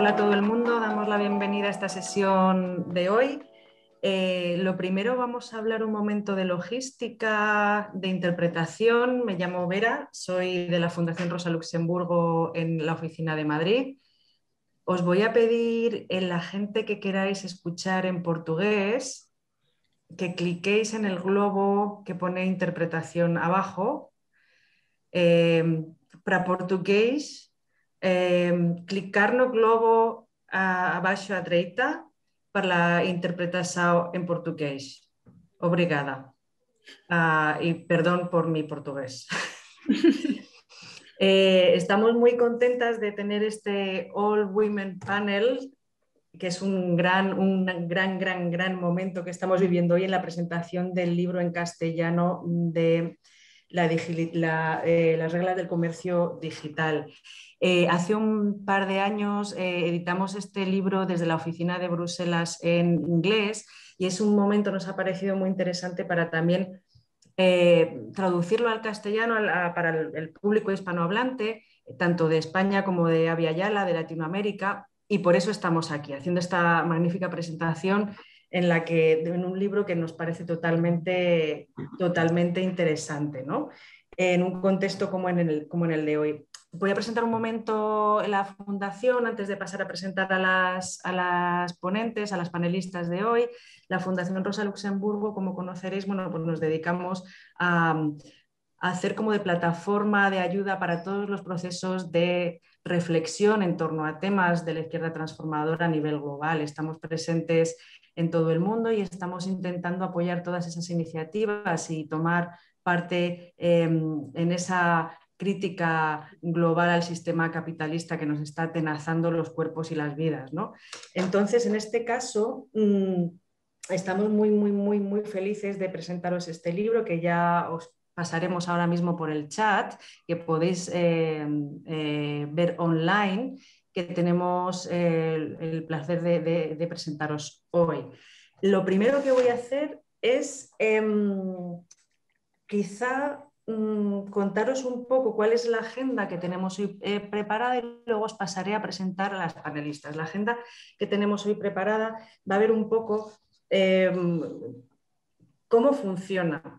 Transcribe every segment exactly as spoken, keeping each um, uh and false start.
Hola a todo el mundo, damos la bienvenida a esta sesión de hoy. Eh, lo primero, vamos a hablar un momento de logística, de interpretación. Me llamo Vera, soy de la Fundación Rosa Luxemburgo en la oficina de Madrid. Os voy a pedir, en la gente que queráis escuchar en portugués, que cliquéis en el globo que pone interpretación abajo. Eh, para portugués, eh, clicar no globo a, abaixo à direita para a interpretação em português. Obrigada. Uh, y perdón por mi portugués. eh, estamos muy contentas de tener este All Women Panel, que es un gran, un gran, gran, gran momento que estamos viviendo hoy en la presentación del libro en castellano de la, la, eh, las reglas del comercio digital. Eh, hace un par de años eh, editamos este libro desde la oficina de Bruselas en inglés y es un momento, nos ha parecido muy interesante para también eh, traducirlo al castellano a, a, para el, el público hispanohablante, tanto de España como de Abya Yala, de Latinoamérica, y por eso estamos aquí, haciendo esta magnífica presentación en la que, en un libro que nos parece totalmente, totalmente interesante, ¿no? En un contexto como en, el, como en el de hoy. Voy a presentar un momento la fundación antes de pasar a presentar a las, a las ponentes, a las panelistas de hoy. La Fundación Rosa Luxemburgo, como conoceréis, bueno, pues nos dedicamos a, a hacer como de plataforma de ayuda para todos los procesos de reflexión en torno a temas de la izquierda transformadora a nivel global. Estamos presentes en todo el mundo y estamos intentando apoyar todas esas iniciativas y tomar parte eh, en esa crítica global al sistema capitalista que nos está atenazando los cuerpos y las vidas, ¿no? Entonces, en este caso, mmm, estamos muy, muy, muy, muy felices de presentaros este libro que ya os pasaremos ahora mismo por el chat, que podéis eh, eh, ver online, que tenemos el, el placer de, de, de presentaros hoy. Lo primero que voy a hacer es eh, quizá mmm, contaros un poco cuál es la agenda que tenemos hoy eh, preparada y luego os pasaré a presentar a las panelistas. La agenda que tenemos hoy preparada va a ver un poco eh, cómo funciona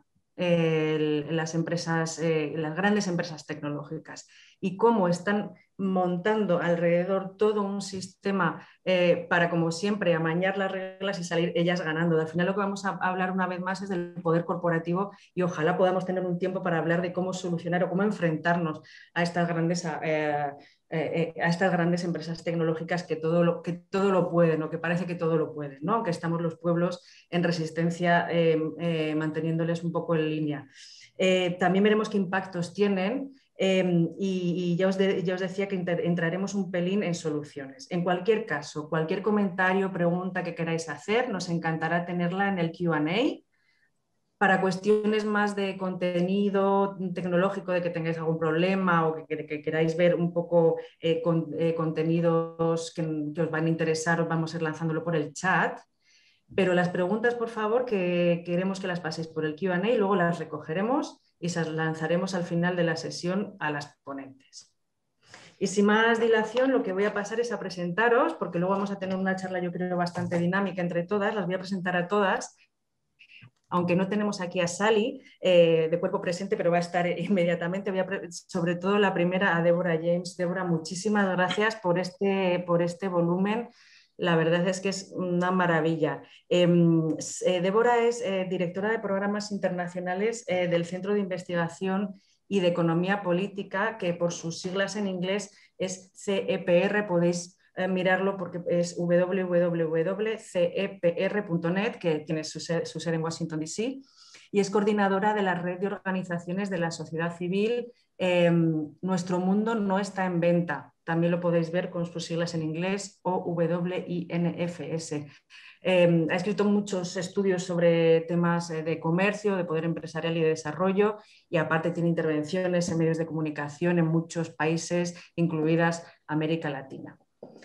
eh, las empresas, eh, las grandes empresas tecnológicas y cómo están montando alrededor todo un sistema eh, para, como siempre, amañar las reglas y salir ellas ganando. Al final lo que vamos a hablar una vez más es del poder corporativo y ojalá podamos tener un tiempo para hablar de cómo solucionar o cómo enfrentarnos a estas grandes eh, Eh, a estas grandes empresas tecnológicas que todo, lo, que todo lo pueden o que parece que todo lo pueden, ¿no? Que estamos los pueblos en resistencia eh, eh, manteniéndoles un poco en línea. Eh, también veremos qué impactos tienen eh, y, y ya, os de, ya os decía que entraremos un pelín en soluciones. En cualquier caso, cualquier comentario, pregunta que queráis hacer, nos encantará tenerla en el Q and A. Para cuestiones más de contenido tecnológico, de que tengáis algún problema o que, que queráis ver un poco eh, con, eh, contenidos que, que os van a interesar, os vamos a ir lanzándolo por el chat. Pero las preguntas, por favor, que queremos que las paséis por el Q and A y luego las recogeremos y las lanzaremos al final de la sesión a las ponentes. Y sin más dilación, lo que voy a pasar es a presentaros, porque luego vamos a tener una charla, yo creo, bastante dinámica entre todas. Las voy a presentar a todas. Aunque no tenemos aquí a Sally eh, de cuerpo presente, pero va a estar inmediatamente. Voy a sobre todo la primera a Débora James. Débora, muchísimas gracias por este, por este volumen. La verdad es que es una maravilla. Eh, eh, Débora es eh, directora de programas internacionales eh, del Centro de Investigación y de Economía Política, que por sus siglas en inglés es C E P R. Podéis Eh, mirarlo porque es w w w punto c e p r punto net, que tiene su sede, su sede en Washington, D C, y es coordinadora de la red de organizaciones de la sociedad civil eh, Nuestro Mundo No Está en Venta. También lo podéis ver con sus siglas en inglés, O W I N F S. Eh, ha escrito muchos estudios sobre temas de comercio, de poder empresarial y de desarrollo, y aparte tiene intervenciones en medios de comunicación en muchos países, incluidas América Latina.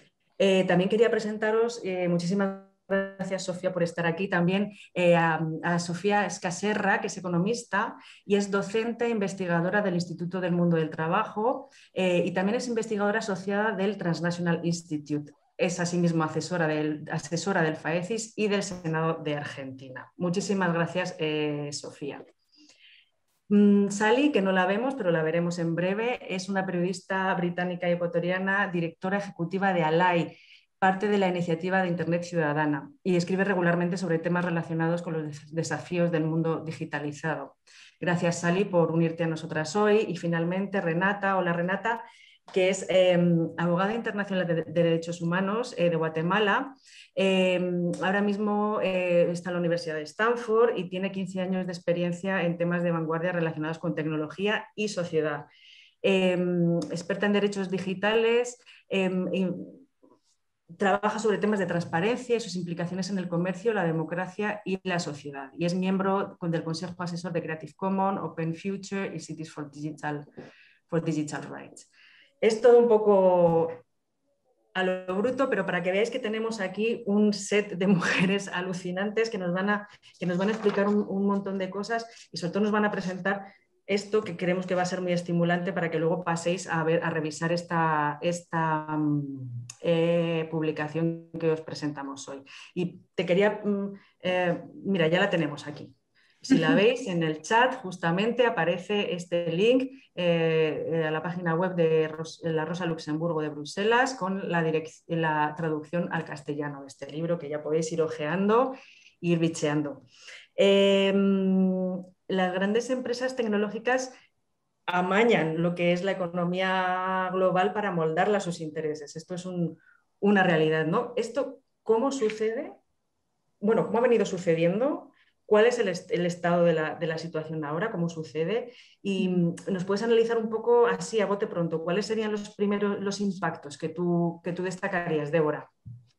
Eh, también quería presentaros, eh, muchísimas gracias Sofía por estar aquí, también eh, a, a Sofía Escaserra, que es economista y es docente e investigadora del Instituto del Mundo del Trabajo eh, y también es investigadora asociada del Transnational Institute. es asimismo asesora del, asesora del FAECIS y del Senado de Argentina. Muchísimas gracias, eh, Sofía. Mm, Sally, que no la vemos, pero la veremos en breve, es una periodista británica y ecuatoriana, directora ejecutiva de ALAI, parte de la iniciativa de Internet Ciudadana, y escribe regularmente sobre temas relacionados con los desafíos del mundo digitalizado. Gracias, Sally, por unirte a nosotras hoy. Y finalmente, Renata. Hola, Renata, que es eh, abogada internacional de, de Derechos Humanos eh, de Guatemala. Eh, ahora mismo eh, está en la Universidad de Stanford y tiene quince años de experiencia en temas de vanguardia relacionados con tecnología y sociedad. Eh, experta en derechos digitales, eh, y trabaja sobre temas de transparencia y sus implicaciones en el comercio, la democracia y la sociedad. Y es miembro del Consejo Asesor de Creative Commons, Open Future y Cities for Digital, for Digital Rights. Es todo un poco a lo bruto, pero para que veáis que tenemos aquí un set de mujeres alucinantes que nos van a, que nos van a explicar un, un montón de cosas y sobre todo nos van a presentar esto que creemos que va a ser muy estimulante para que luego paséis a, ver, a revisar esta, esta eh, publicación que os presentamos hoy. Y te quería, eh, mira, ya la tenemos aquí. Si la veis en el chat, justamente aparece este link eh, a la página web de Ros la Rosa Luxemburgo de Bruselas con la, la traducción al castellano de este libro que ya podéis ir ojeando e ir bicheando. Eh, las grandes empresas tecnológicas amañan lo que es la economía global para moldarla a sus intereses. Esto es un, una realidad, ¿no? ¿Esto cómo sucede? Bueno, ¿cómo ha venido sucediendo? ¿Cuál es el, est el estado de la, de la situación ahora? ¿Cómo sucede? Y nos puedes analizar un poco así a bote pronto. ¿Cuáles serían los primeros los impactos que tú, que tú destacarías, Débora?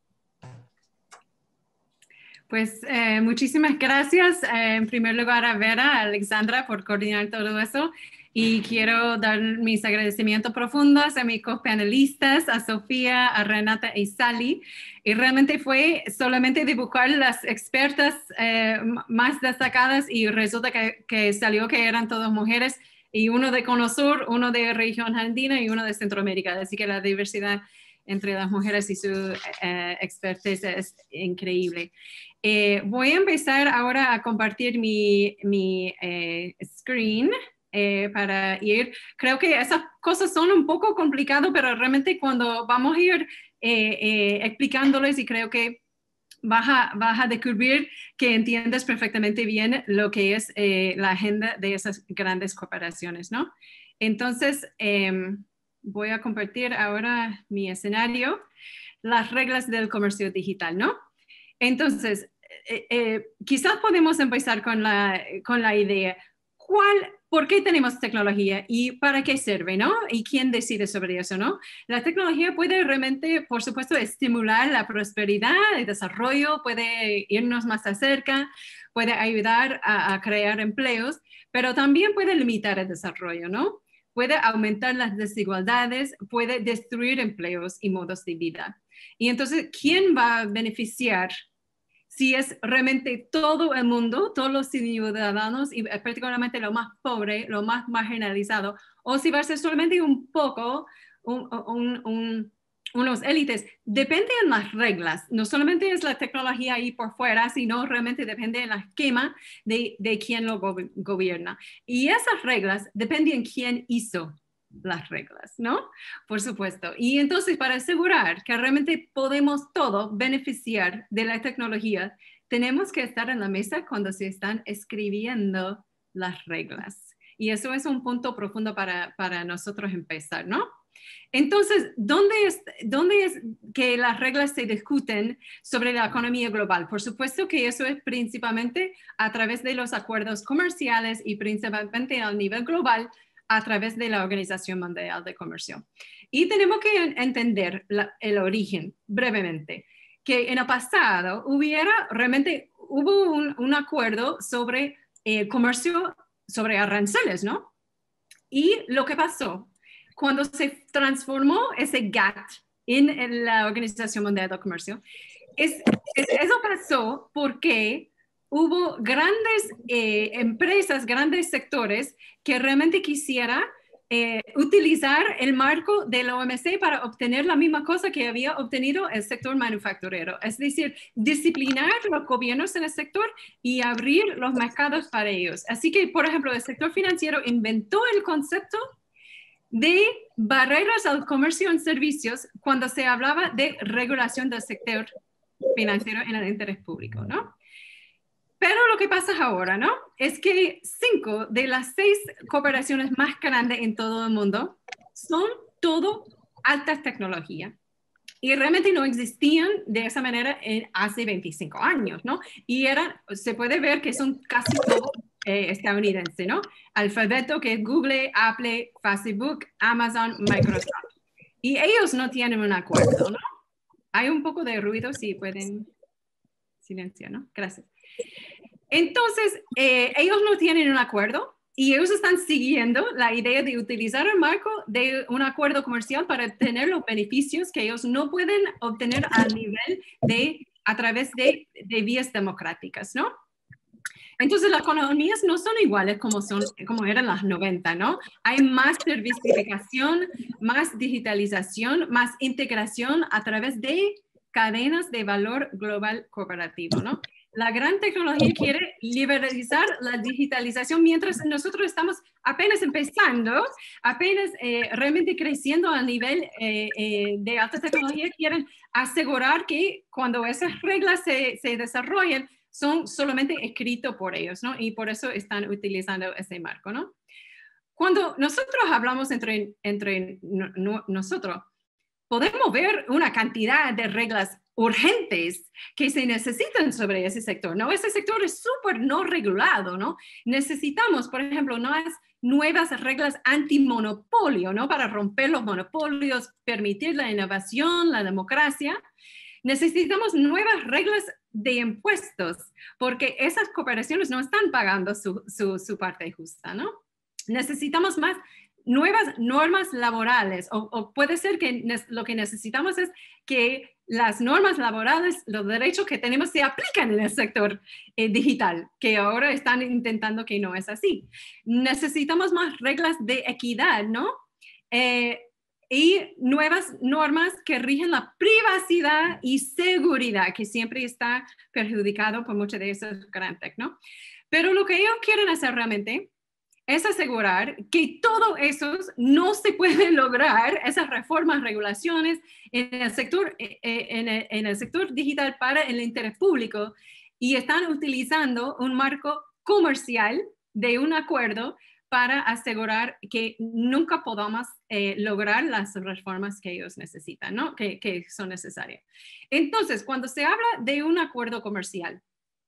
Pues eh, muchísimas gracias eh, en primer lugar a Vera, a Alexandra por coordinar todo eso y quiero dar mis agradecimientos profundos a mis copanelistas, a Sofía, a Renata y Sally. Y realmente fue solamente dibujar las expertas eh, más destacadas y resulta que, que salió que eran todas mujeres y uno de Cono Sur, uno de región andina y uno de Centroamérica. Así que la diversidad entre las mujeres y su eh, expertise es increíble. Eh, voy a empezar ahora a compartir mi, mi eh, screen eh, para ir. Creo que esas cosas son un poco complicadas, pero realmente cuando vamos a ir eh, eh, explicándoles y creo que vas a, vas a descubrir que entiendes perfectamente bien lo que es eh, la agenda de esas grandes corporaciones, ¿no? Entonces, eh, voy a compartir ahora mi escenario, las reglas del comercio digital, ¿no? Entonces, eh, eh, quizás podemos empezar con la, con la idea, ¿cuál, ¿por qué tenemos tecnología y para qué sirve, ¿no? ¿Y quién decide sobre eso, no? La tecnología puede realmente, por supuesto, estimular la prosperidad, el desarrollo, puede irnos más cerca, puede ayudar a, a crear empleos, pero también puede limitar el desarrollo, ¿no? Puede aumentar las desigualdades, puede destruir empleos y modos de vida. Y entonces, ¿quién va a beneficiar si es realmente todo el mundo, todos los ciudadanos y particularmente lo más pobre, lo más marginalizado, o si va a ser solamente un poco, un, un, un, unos élites? Depende de las reglas, no solamente es la tecnología ahí por fuera, sino realmente depende del esquema de, de quién lo go gobierna. Y esas reglas dependen de quién hizo las reglas, ¿no? Por supuesto. Y entonces, para asegurar que realmente podemos todos beneficiar de la tecnología, tenemos que estar en la mesa cuando se están escribiendo las reglas. Y eso es un punto profundo para, para nosotros empezar, ¿no? Entonces, ¿dónde es, ¿dónde es que las reglas se discuten sobre la economía global? Por supuesto que eso es principalmente a través de los acuerdos comerciales y principalmente a nivel global, a través de la Organización Mundial de Comercio. Y tenemos que entender la, el origen brevemente, que en el pasado hubiera realmente, hubo un, un acuerdo sobre eh, comercio, sobre aranceles, ¿no? Y lo que pasó, cuando se transformó ese G A T en, en la Organización Mundial de Comercio, es, es, eso pasó porque hubo grandes eh, empresas, grandes sectores que realmente quisieran eh, utilizar el marco de la O M C para obtener la misma cosa que había obtenido el sector manufacturero. Es decir, disciplinar los gobiernos en el sector y abrir los mercados para ellos. Así que, por ejemplo, el sector financiero inventó el concepto de barreras al comercio en servicios cuando se hablaba de regulación del sector financiero en el interés público, ¿no? Pero lo que pasa ahora, ¿no? Es que cinco de las seis corporaciones más grandes en todo el mundo son todo alta tecnología. Y realmente no existían de esa manera en hace veinticinco años, ¿no? Y eran, se puede ver que son casi todos eh, estadounidenses, ¿no? Alfabeto, que es Google, Apple, Facebook, Amazon, Microsoft. Y ellos no tienen un acuerdo, ¿no? Hay un poco de ruido, si pueden silenciar, ¿no? Gracias. Entonces, eh, ellos no tienen un acuerdo y ellos están siguiendo la idea de utilizar el marco de un acuerdo comercial para obtener los beneficios que ellos no pueden obtener a nivel de, a través de, de vías democráticas, ¿no? Entonces, las economías no son iguales como, son, como eran las noventa, ¿no? Hay más servicificación, más digitalización, más integración a través de cadenas de valor global corporativo, ¿no? La gran tecnología quiere liberalizar la digitalización mientras nosotros estamos apenas empezando, apenas eh, realmente creciendo a nivel eh, eh, de alta tecnología. Quieren asegurar que cuando esas reglas se, se desarrollen, son solamente escritos por ellos, ¿no? Y por eso están utilizando ese marco, ¿no? Cuando nosotros hablamos entre, entre no, no, nosotros, podemos ver una cantidad de reglas urgentes que se necesitan sobre ese sector, ¿no? Ese sector es súper no regulado, ¿no? Necesitamos, por ejemplo, unas nuevas reglas antimonopolio, ¿no? Para romper los monopolios, permitir la innovación, la democracia. Necesitamos nuevas reglas de impuestos, porque esas corporaciones no están pagando su, su, su parte justa, ¿no? Necesitamos más nuevas normas laborales, o, o puede ser que lo que necesitamos es que las normas laborales, los derechos que tenemos se aplican en el sector eh, digital, que ahora están intentando que no es así. Necesitamos más reglas de equidad, ¿no? Eh, y nuevas normas que rigen la privacidad y seguridad, que siempre está perjudicado por muchas de esas grandes tech, ¿no? Pero lo que ellos quieren hacer realmente es asegurar que todo eso no se puede lograr, esas reformas, regulaciones en el sector, en el, en el sector digital para el interés público, y están utilizando un marco comercial de un acuerdo para asegurar que nunca podamos eh, lograr las reformas que ellos necesitan, ¿no? que, que son necesarias. Entonces, cuando se habla de un acuerdo comercial,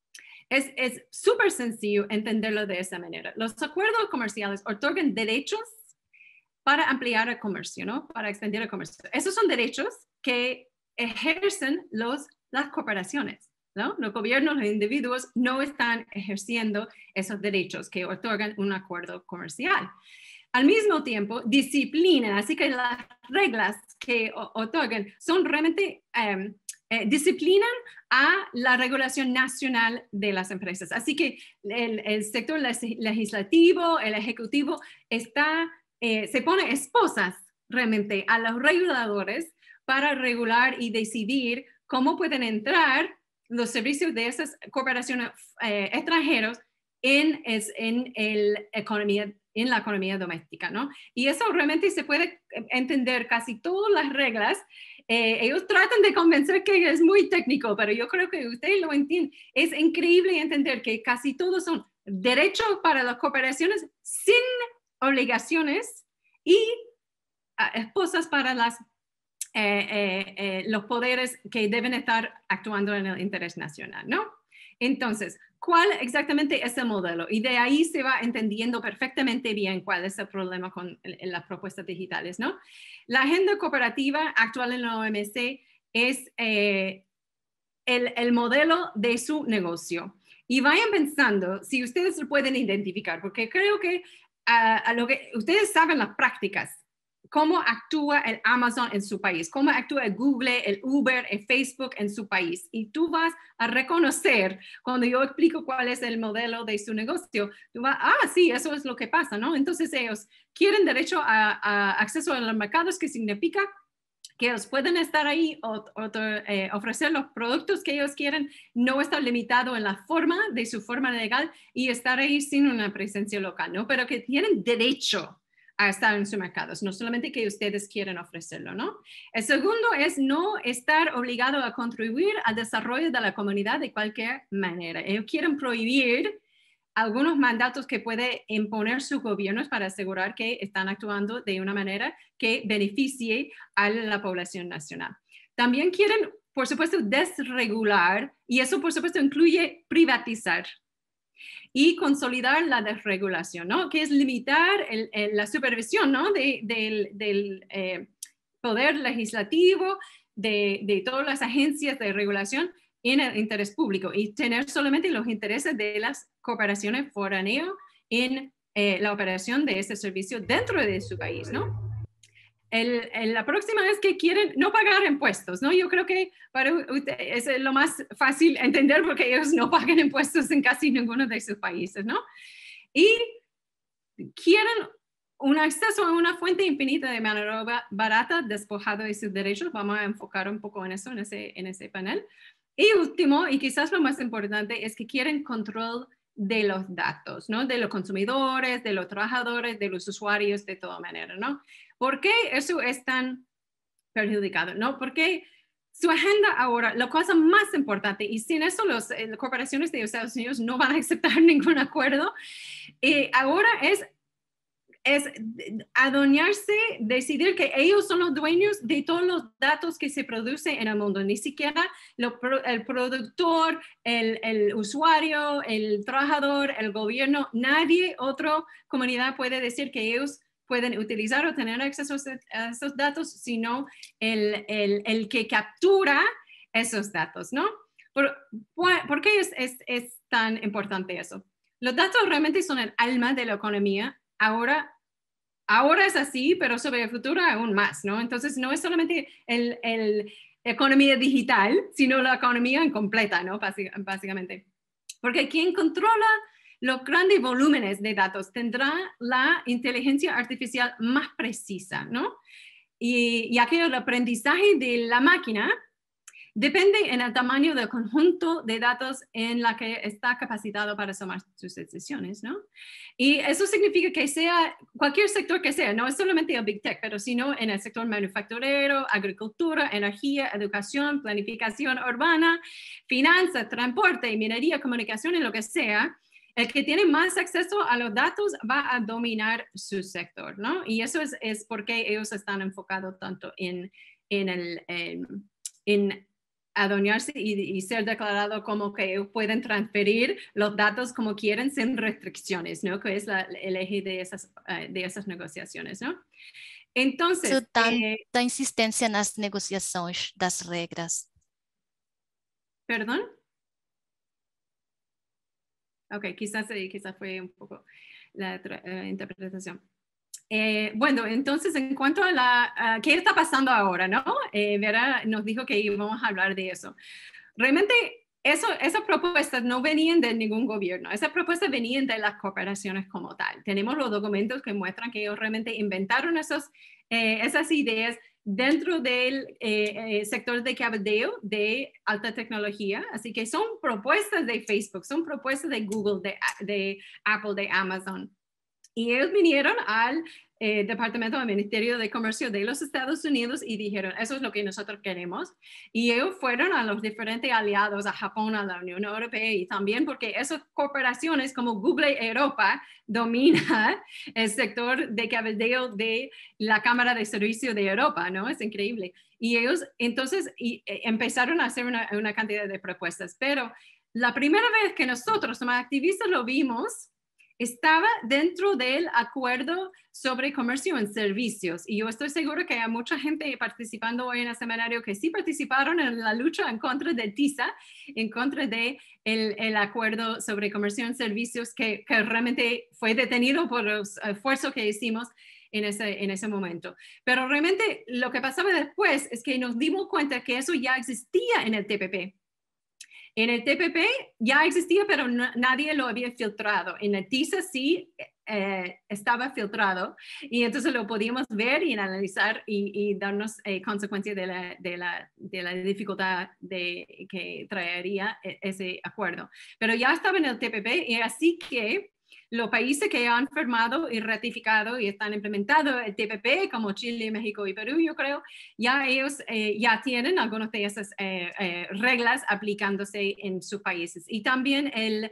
es súper sencillo entenderlo de esa manera. Los acuerdos comerciales otorgan derechos para ampliar el comercio, ¿no? Para expandir el comercio. Esos son derechos que ejercen los, las corporaciones, ¿no? Los gobiernos, los individuos no están ejerciendo esos derechos que otorgan un acuerdo comercial. Al mismo tiempo, disciplinan, así que las reglas que otorgan son realmente um, eh, disciplinan a la regulación nacional de las empresas. Así que el, el sector legislativo, el ejecutivo, está, eh, se pone esposas realmente a los reguladores para regular y decidir cómo pueden entrar los servicios de esas corporaciones eh, extranjeras en, es, en, el economía, en la economía doméstica, ¿no? Y eso realmente se puede entender casi todas las reglas. Eh, ellos tratan de convencer que es muy técnico, pero yo creo que ustedes lo entienden. Es increíble entender que casi todos son derechos para las corporaciones sin obligaciones y uh, esposas para las, eh, eh, eh, los poderes que deben estar actuando en el interés nacional, ¿no? Entonces, ¿cuál exactamente es el modelo? Y de ahí se va entendiendo perfectamente bien cuál es el problema con las propuestas digitales, ¿no? La agenda corporativa actual en la O M C es eh, el, el modelo de su negocio. Y vayan pensando si ustedes lo pueden identificar, porque creo que, uh, a lo que ustedes saben las prácticas cómo actúa el Amazon en su país, cómo actúa el Google, el Uber, el Facebook en su país. Y tú vas a reconocer, cuando yo explico cuál es el modelo de su negocio, tú vas, ah, sí, eso es lo que pasa, ¿no? Entonces ellos quieren derecho a, a acceso a los mercados, que significa que ellos pueden estar ahí o, o eh, ofrecer los productos que ellos quieren, no estar limitado en la forma de su forma legal y estar ahí sin una presencia local, ¿no? Pero que tienen derecho a estar en sus mercados, no solamente que ustedes quieren ofrecerlo, ¿no? El segundo es no estar obligado a contribuir al desarrollo de la comunidad de cualquier manera. Ellos quieren prohibir algunos mandatos que puede imponer sus gobiernos para asegurar que están actuando de una manera que beneficie a la población nacional. También quieren, por supuesto, desregular, y eso, por supuesto, incluye privatizar y consolidar la desregulación, ¿no? Que es limitar el, el, la supervisión, ¿no? De, del, del eh, poder legislativo, de, de todas las agencias de regulación en el interés público y tener solamente los intereses de las corporaciones foráneas en eh, la operación de ese servicio dentro de su país, ¿no? El, el, la próxima es que quieren no pagar impuestos, ¿no? Yo creo que para usted es lo más fácil entender porque ellos no pagan impuestos en casi ninguno de sus países, ¿no? Y quieren un acceso a una fuente infinita de mano de obra barata, despojado de sus derechos. Vamos a enfocar un poco en eso, en ese, en ese panel. Y último, y quizás lo más importante, es que quieren control de los datos, ¿no? De los consumidores, de los trabajadores, de los usuarios, de toda manera, ¿no? ¿Por qué eso es tan perjudicado? ¿No? Porque su agenda ahora, la cosa más importante, y sin eso los, eh, las corporaciones de Estados Unidos no van a aceptar ningún acuerdo, eh, ahora es es adueñarse, decidir que ellos son los dueños de todos los datos que se producen en el mundo. Ni siquiera lo, el productor, el, el usuario, el trabajador, el gobierno, nadie, otra comunidad puede decir que ellos pueden utilizar o tener acceso a esos datos, sino el, el, el que captura esos datos, ¿no? ¿Por, por qué es, es, es tan importante eso? Los datos realmente son el alma de la economía. Ahora, ahora es así, pero sobre el futuro aún más, ¿no? Entonces, no es solamente el, el economía digital, sino la economía incompleta, ¿no? Básicamente. Porque quien controla los grandes volúmenes de datos tendrá la inteligencia artificial más precisa, ¿no? Y ya que el aprendizaje de la máquina depende en el tamaño del conjunto de datos en la que está capacitado para tomar sus decisiones, ¿no? Y eso significa que sea cualquier sector que sea, no es solamente el Big Tech, pero sino en el sector manufacturero, agricultura, energía, educación, planificación urbana, finanzas, transporte, minería, comunicación y lo que sea, el que tiene más acceso a los datos va a dominar su sector, ¿no? Y eso es, es porque ellos están enfocados tanto en, en el... En, en adueñarse y, y ser declarado como que pueden transferir los datos como quieren sin restricciones, ¿no? Que es la, el eje de esas, uh, de esas negociaciones, ¿no? Entonces... So, tanta eh, insistência nas negociações das regras. ¿Perdón? Ok, quizás, quizás fue un poco la uh, interpretación. Eh, bueno, entonces en cuanto a la, uh, ¿qué está pasando ahora, no? Eh, Vera nos dijo que íbamos a hablar de eso. Realmente eso, esas propuestas no venían de ningún gobierno, esas propuestas venían de las corporaciones como tal. Tenemos los documentos que muestran que ellos realmente inventaron esos, eh, esas ideas dentro del eh, eh, sector de cabildeo de alta tecnología, así que son propuestas de Facebook, son propuestas de Google, de, de Apple, de Amazon. Y ellos vinieron al eh, Departamento del Ministerio de Comercio de los Estados Unidos y dijeron, eso es lo que nosotros queremos. Y ellos fueron a los diferentes aliados, a Japón, a la Unión Europea, y también porque esas corporaciones como Google Europa dominan el sector de cabildeo de la Cámara de Servicio de Europa, ¿no? Es increíble. Y ellos entonces y, eh, empezaron a hacer una, una cantidad de propuestas. Pero la primera vez que nosotros como activistas lo vimos, estaba dentro del acuerdo sobre comercio en servicios. Y yo estoy seguro que hay mucha gente participando hoy en el seminario que sí participaron en la lucha en contra del TISA, en contra del de el acuerdo sobre comercio en servicios que, que realmente fue detenido por los esfuerzos que hicimos en ese, en ese momento. Pero realmente lo que pasaba después es que nos dimos cuenta que eso ya existía en el T P P. En el T P P ya existía, pero no, nadie lo había filtrado. En el TISA sí eh, estaba filtrado y entonces lo podíamos ver y analizar y, y darnos eh, consecuencias de la, de, la, de la dificultad de, que traería ese acuerdo. Pero ya estaba en el T P P y así que los países que han firmado y ratificado y están implementando el T P P, como Chile, México y Perú, yo creo, ya ellos eh, ya tienen algunas de esas eh, eh, reglas aplicándose en sus países. Y también el,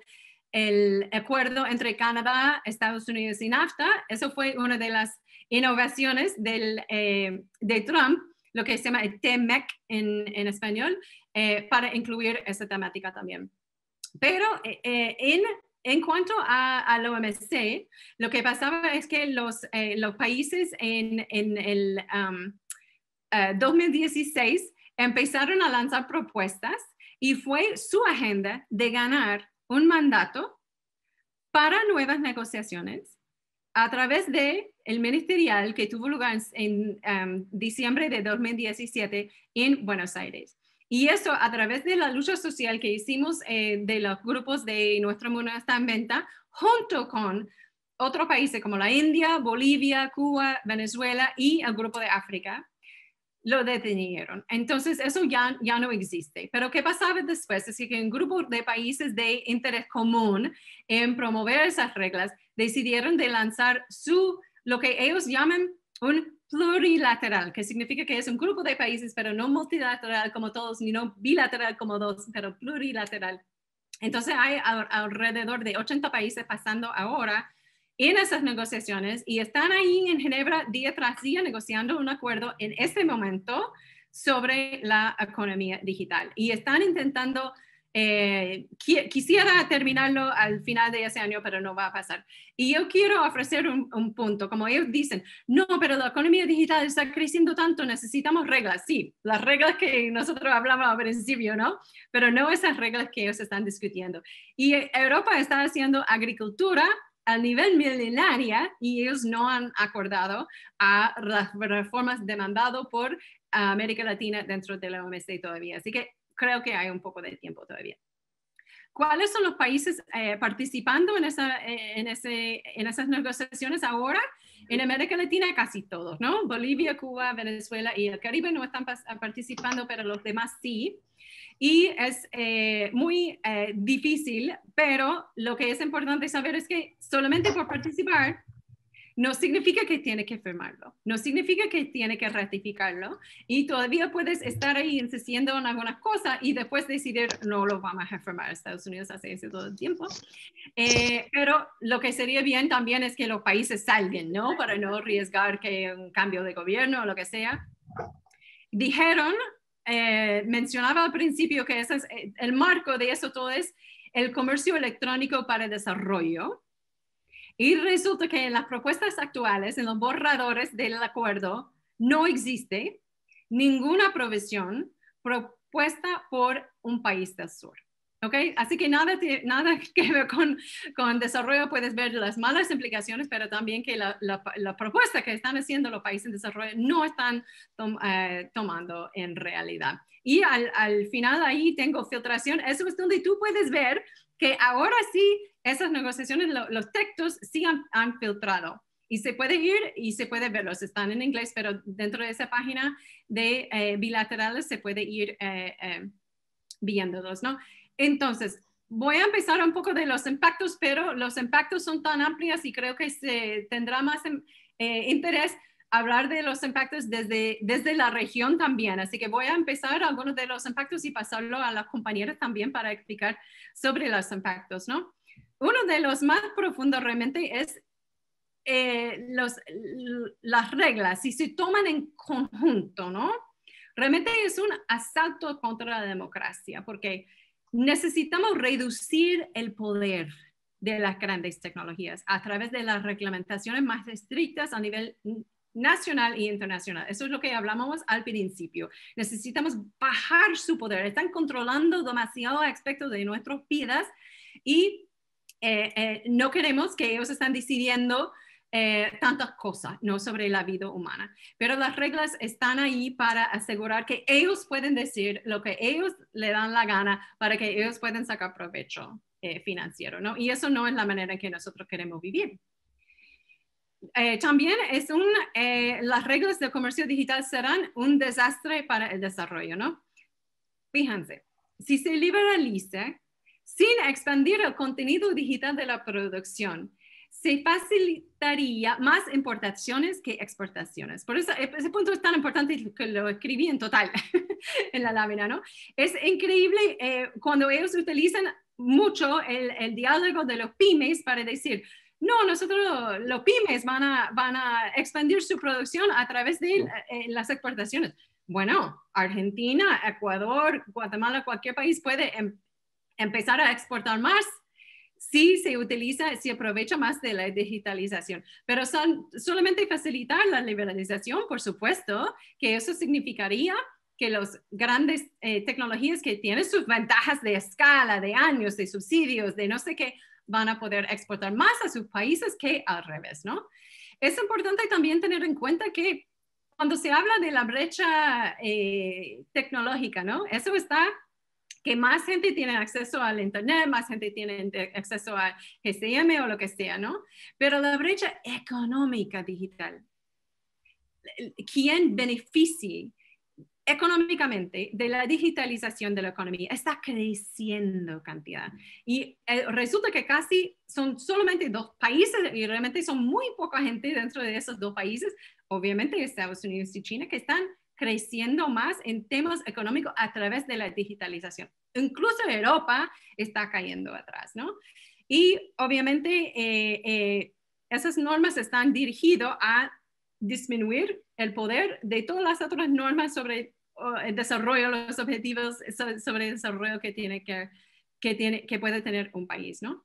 el acuerdo entre Canadá, Estados Unidos y NAFTA, eso fue una de las innovaciones del, eh, de Trump, lo que se llama el T M E C en, en español, eh, para incluir esa temática también. Pero eh, en En cuanto a, a la O M C, lo que pasaba es que los, eh, los países en, en el um, uh, dos mil dieciséis empezaron a lanzar propuestas y fue su agenda de ganar un mandato para nuevas negociaciones a través del ministerial que tuvo lugar en um, diciembre de dos mil diecisiete en Buenos Aires. Y eso a través de la lucha social que hicimos eh, de los grupos de Nuestra Moneda Está en Venta, junto con otros países como la India, Bolivia, Cuba, Venezuela y el grupo de África, lo detenieron. Entonces eso ya, ya no existe. Pero ¿qué pasaba después? Es que un grupo de países de interés común en promover esas reglas decidieron de lanzar su, lo que ellos llaman un plurilateral, que significa que es un grupo de países, pero no multilateral como todos, ni no bilateral como dos, pero plurilateral. Entonces hay alrededor de ochenta países pasando ahora en esas negociaciones y están ahí en Ginebra día tras día negociando un acuerdo en este momento sobre la economía digital. Y están intentando, eh, qu quisiera terminarlo al final de ese año, pero no va a pasar. Y yo quiero ofrecer un, un punto, como ellos dicen, no, pero la economía digital está creciendo tanto, necesitamos reglas. Sí, las reglas que nosotros hablamos al principio, ¿no? Pero no esas reglas que ellos están discutiendo. Y Europa está haciendo agricultura a nivel milenaria y ellos no han acordado a las reformas demandadas por América Latina dentro de la O M C todavía. Así que creo que hay un poco de tiempo todavía. ¿Cuáles son los países eh, participando en, esa, eh, en, ese, en esas negociaciones ahora? En América Latina casi todos, ¿no? Bolivia, Cuba, Venezuela y el Caribe no están participando, pero los demás sí. Y es eh, muy eh, difícil, pero lo que es importante saber es que solamente por participar no significa que tiene que firmarlo, no significa que tiene que ratificarlo y todavía puedes estar ahí insistiendo en algunas cosas y después decidir no lo vamos a firmar. Estados Unidos hace eso todo el tiempo. Eh, pero lo que sería bien también es que los países salgan, ¿no? Para no arriesgar que un cambio de gobierno o lo que sea. Dijeron, eh, mencionaba al principio que ese es, el marco de eso todo es el comercio electrónico para el desarrollo. Y resulta que en las propuestas actuales, en los borradores del acuerdo, no existe ninguna provisión propuesta por un país del sur. ¿Okay? Así que nada, nada que ver con, con desarrollo, puedes ver las malas implicaciones, pero también que la, la, la propuesta que están haciendo los países en desarrollo no están tom, eh, tomando en realidad. Y al, al final ahí tengo filtración, eso es donde tú puedes ver que ahora sí esas negociaciones, lo, los textos sí han, han filtrado. Y se puede ir y se puede verlos, están en inglés, pero dentro de esa página de eh, bilaterales se puede ir eh, eh, viéndolos, ¿no? Entonces, voy a empezar un poco de los impactos, pero los impactos son tan amplios y creo que se tendrá más eh, interés hablar de los impactos desde, desde la región también. Así que voy a empezar algunos de los impactos y pasarlo a las compañeras también para explicar sobre los impactos, ¿no? Uno de los más profundos realmente es eh, los, las reglas, si se toman en conjunto, ¿no? Realmente es un asalto contra la democracia, porque necesitamos reducir el poder de las grandes tecnologías a través de las reglamentaciones más estrictas a nivel nacional e internacional. Eso es lo que hablamos al principio. Necesitamos bajar su poder. Están controlando demasiado aspectos de nuestras vidas y eh, eh, no queremos que ellos están decidiendo eh, tantas cosas, ¿no? Sobre la vida humana. Pero las reglas están ahí para asegurar que ellos pueden decir lo que ellos le dan la gana para que ellos puedan sacar provecho eh, financiero, ¿no? Y eso no es la manera en que nosotros queremos vivir. Eh, también es un, eh, las reglas de comercio digital serán un desastre para el desarrollo, ¿no? Fíjense, si se liberaliza sin expandir el contenido digital de la producción, se facilitaría más importaciones que exportaciones. Por eso ese punto es tan importante que lo escribí en total en la lámina, ¿no? Es increíble eh, cuando ellos utilizan mucho el, el diálogo de los pymes para decir, no, nosotros los pymes van a, van a expandir su producción a través de eh, las exportaciones. Bueno, Argentina, Ecuador, Guatemala, cualquier país puede em, empezar a exportar más si se utiliza, si aprovecha más de la digitalización. Pero son, solamente facilitar la liberalización, por supuesto, que eso significaría que las grandes eh, tecnologías que tienen sus ventajas de escala, de años, de subsidios, de no sé qué, van a poder exportar más a sus países que al revés, ¿no? Es importante también tener en cuenta que cuando se habla de la brecha eh, tecnológica, ¿no? Eso está que más gente tiene acceso al internet, más gente tiene acceso a G C M o lo que sea, ¿no? Pero la brecha económica digital, ¿quién beneficia económicamente de la digitalización de la economía? Está creciendo cantidad. Y eh, resulta que casi son solamente dos países y realmente son muy poca gente dentro de esos dos países, obviamente Estados Unidos y China, que están creciendo más en temas económicos a través de la digitalización. Incluso Europa está cayendo atrás, ¿no? Y obviamente eh, eh, esas normas están dirigidas a disminuir el poder de todas las otras normas sobre uh, el desarrollo, los objetivos sobre el desarrollo que, tiene que, que, tiene, que puede tener un país, ¿no?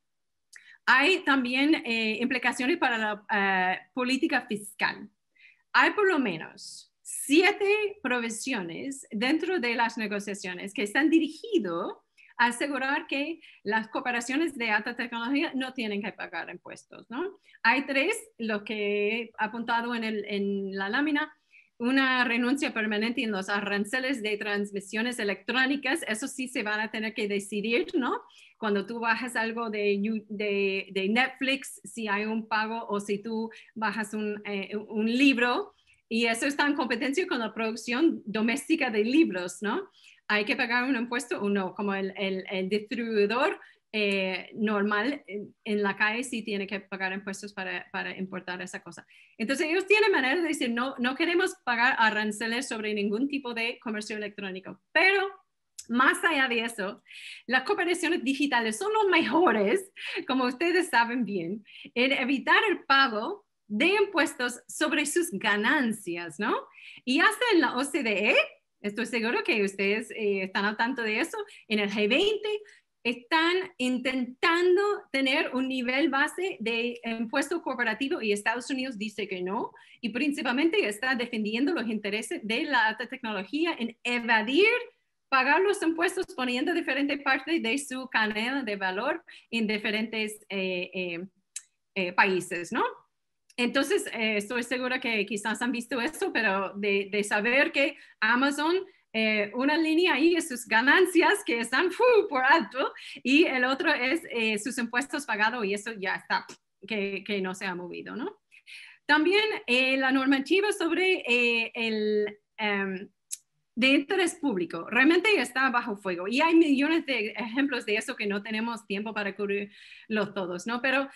Hay también eh, implicaciones para la uh, política fiscal. Hay por lo menos siete provisiones dentro de las negociaciones que están dirigidas a asegurar que las corporaciones de alta tecnología no tienen que pagar impuestos, ¿no? Hay tres, lo que he apuntado en, el, en la lámina, una renuncia permanente en los aranceles de transmisiones electrónicas, eso sí se van a tener que decidir, ¿no? Cuando tú bajas algo de, de, de Netflix, si hay un pago o si tú bajas un, eh, un libro, y eso está en competencia con la producción doméstica de libros, ¿no? Hay que pagar un impuesto o no, como el, el, el distribuidor eh, normal en, en la calle sí tiene que pagar impuestos para, para importar esa cosa. Entonces ellos tienen manera de decir, no, no queremos pagar aranceles sobre ningún tipo de comercio electrónico, pero más allá de eso, las corporaciones digitales son los mejores, como ustedes saben bien, en evitar el pago de impuestos sobre sus ganancias, ¿no? Y hasta en la O C D E, estoy seguro que ustedes eh, están al tanto de eso, en el G veinte están intentando tener un nivel base de impuesto corporativo y Estados Unidos dice que no, y principalmente está defendiendo los intereses de la alta tecnología en evadir pagar los impuestos poniendo diferentes partes de su cadena de valor en diferentes eh, eh, eh, países, ¿no? Entonces, eh, estoy segura que quizás han visto eso, pero de, de saber que Amazon, eh, una línea ahí es sus ganancias que están uh, por alto y el otro es eh, sus impuestos pagados y eso ya está, que, que no se ha movido, ¿no? También eh, la normativa sobre eh, el... Um, de interés público, realmente está bajo fuego y hay millones de ejemplos de eso que no tenemos tiempo para cubrirlos todos, ¿no? Pero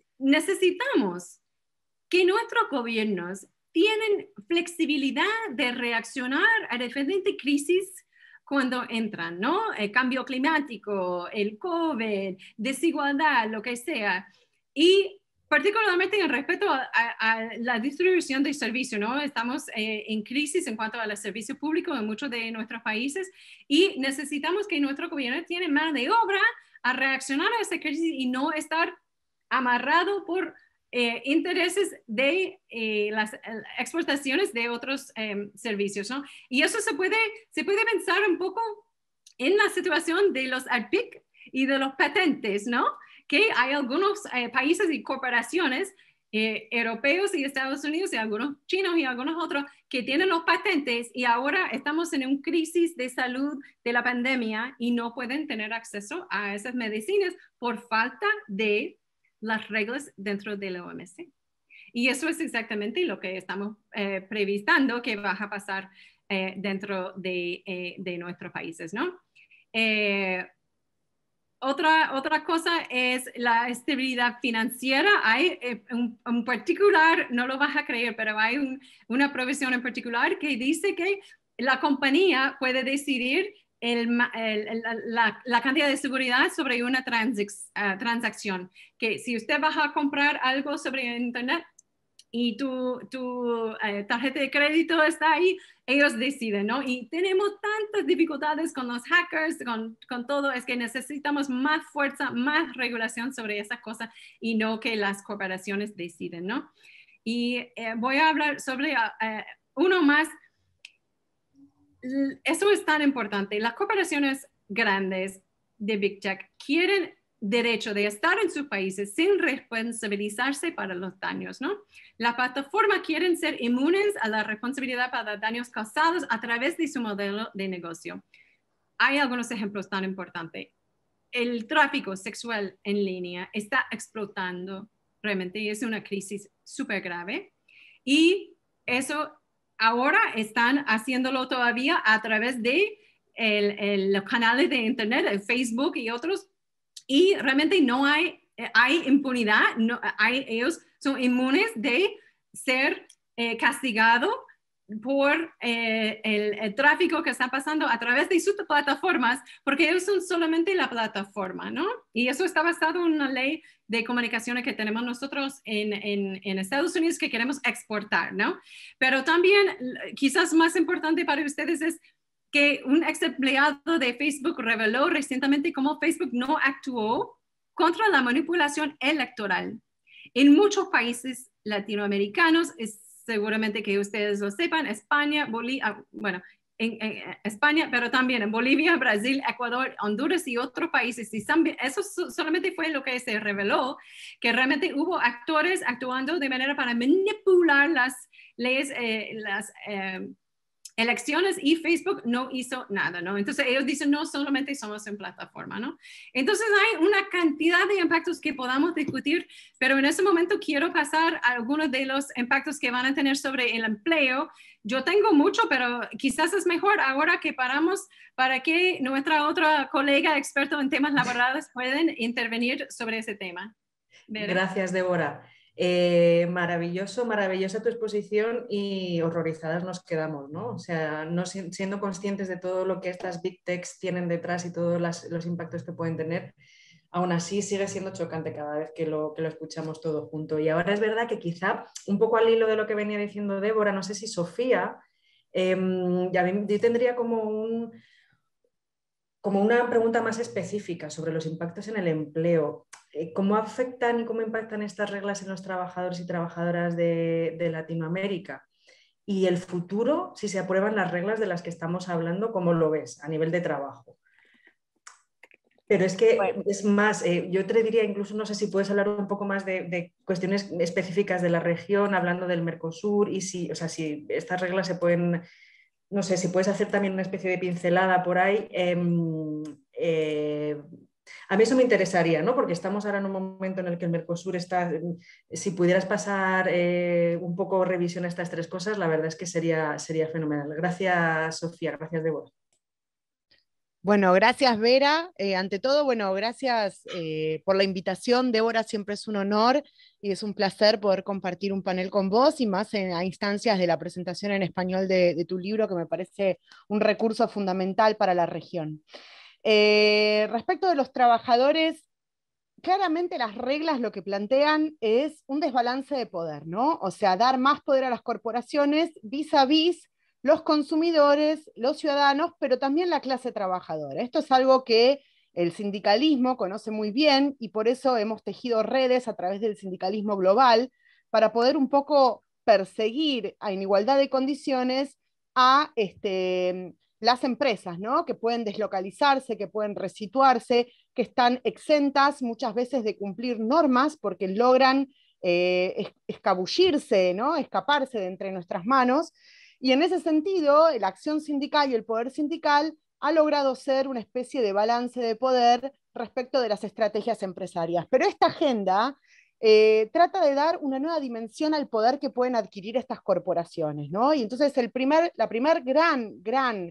necesitamos que nuestros gobiernos tienen flexibilidad de reaccionar a diferentes crisis cuando entran, ¿no? El cambio climático, el COVID, desigualdad, lo que sea. Y particularmente en respecto a, a, a la distribución de servicios, ¿no? Estamos eh, en crisis en cuanto a los servicios públicos en muchos de nuestros países y necesitamos que nuestro gobierno tiene mano de obra a reaccionar a esa crisis y no estar amarrado por eh, intereses de eh, las exportaciones de otros eh, servicios, ¿no? Y eso se puede, se puede pensar un poco en la situación de los A R P I C y de los patentes, ¿no? Que hay algunos eh, países y corporaciones eh, europeos y Estados Unidos y algunos chinos y algunos otros que tienen los patentes y ahora estamos en una crisis de salud de la pandemia y no pueden tener acceso a esas medicinas por falta de las reglas dentro de la O M C. Y eso es exactamente lo que estamos eh, previendo que va a pasar eh, dentro de, eh, de nuestros países, ¿no? Eh, Otra, otra cosa es la estabilidad financiera. Hay eh, un, un particular, no lo vas a creer, pero hay un, una provisión en particular que dice que la compañía puede decidir el, el, la, la cantidad de seguridad sobre una transac uh, transacción. Que si usted va a comprar algo sobre internet y tu, tu eh, tarjeta de crédito está ahí, ellos deciden, ¿no? Y tenemos tantas dificultades con los hackers, con, con todo, es que necesitamos más fuerza, más regulación sobre esas cosas y no que las corporaciones deciden, ¿no? Y eh, voy a hablar sobre uh, uno más. Eso es tan importante. Las corporaciones grandes de Big Tech quieren derecho de estar en sus países sin responsabilizarse para los daños, ¿no? Las plataformas quieren ser inmunes a la responsabilidad para daños causados a través de su modelo de negocio. Hay algunos ejemplos tan importantes. El tráfico sexual en línea está explotando realmente y es una crisis súper grave. Y eso ahora están haciéndolo todavía a través de el, el, los canales de internet, el Facebook y otros. Y realmente no hay, hay impunidad, no, hay, ellos son inmunes de ser eh, castigados por eh, el, el tráfico que está pasando a través de sus plataformas, porque ellos son solamente la plataforma, ¿no? Y eso está basado en una ley de comunicaciones que tenemos nosotros en, en, en Estados Unidos que queremos exportar, ¿no? Pero también, quizás más importante para ustedes es que un ex empleado de Facebook reveló recientemente cómo Facebook no actuó contra la manipulación electoral. En muchos países latinoamericanos, es seguramente que ustedes lo sepan, España, Bolivia, bueno, en, en España, pero también en Bolivia, Brasil, Ecuador, Honduras y otros países. Y también, eso solamente fue lo que se reveló, que realmente hubo actores actuando de manera para manipular las leyes, eh, las... Eh, elecciones y Facebook no hizo nada, ¿no? Entonces ellos dicen, no, solamente somos en plataforma, ¿no? Entonces hay una cantidad de impactos que podamos discutir, pero en ese momento quiero pasar a algunos de los impactos que van a tener sobre el empleo. Yo tengo mucho, pero quizás es mejor ahora que paramos para que nuestra otra colega experta en temas laborales pueden intervenir sobre ese tema. ¿Verdad? Gracias, Débora. Eh, maravilloso, maravillosa tu exposición y horrorizadas nos quedamos, ¿no? O sea, no siendo conscientes de todo lo que estas Big Techs tienen detrás y todos las, los impactos que pueden tener, aún así sigue siendo chocante cada vez que lo, que lo escuchamos todo junto. Y ahora es verdad que quizá, un poco al hilo de lo que venía diciendo Débora, no sé si Sofía, eh, ya yo tendría como un... como una pregunta más específica sobre los impactos en el empleo. ¿Cómo afectan y cómo impactan estas reglas en los trabajadores y trabajadoras de, de Latinoamérica? Y el futuro, si se aprueban las reglas de las que estamos hablando, ¿cómo lo ves a nivel de trabajo? Pero es que bueno. es más, eh, yo te diría incluso, no sé si puedes hablar un poco más de, de cuestiones específicas de la región, hablando del Mercosur, y si, o sea, si estas reglas se pueden... No sé, si puedes hacer también una especie de pincelada por ahí. Eh, eh, a mí eso me interesaría, ¿no? Porque estamos ahora en un momento en el que el Mercosur está... Si pudieras pasar eh, un poco revisión a estas tres cosas, la verdad es que sería, sería fenomenal. Gracias, Sofía. Gracias, Débora. Bueno, gracias, Vera. Eh, ante todo, bueno, gracias eh, por la invitación. Débora, siempre es un honor y es un placer poder compartir un panel con vos y más en, a instancias de la presentación en español de, de tu libro, que me parece un recurso fundamental para la región. Eh, respecto de los trabajadores, claramente las reglas lo que plantean es un desbalance de poder, ¿no? O sea, dar más poder a las corporaciones vis a vis los consumidores, los ciudadanos, pero también la clase trabajadora. Esto es algo que el sindicalismo conoce muy bien y por eso hemos tejido redes a través del sindicalismo global para poder un poco perseguir en igualdad de condiciones a este, las empresas, ¿no? Que pueden deslocalizarse, que pueden resituarse, que están exentas muchas veces de cumplir normas porque logran eh, escabullirse, ¿no? Escaparse de entre nuestras manos. Y en ese sentido, la acción sindical y el poder sindical ha logrado ser una especie de balance de poder respecto de las estrategias empresarias. Pero esta agenda eh, trata de dar una nueva dimensión al poder que pueden adquirir estas corporaciones, ¿no? Y entonces el primer, la primera gran, gran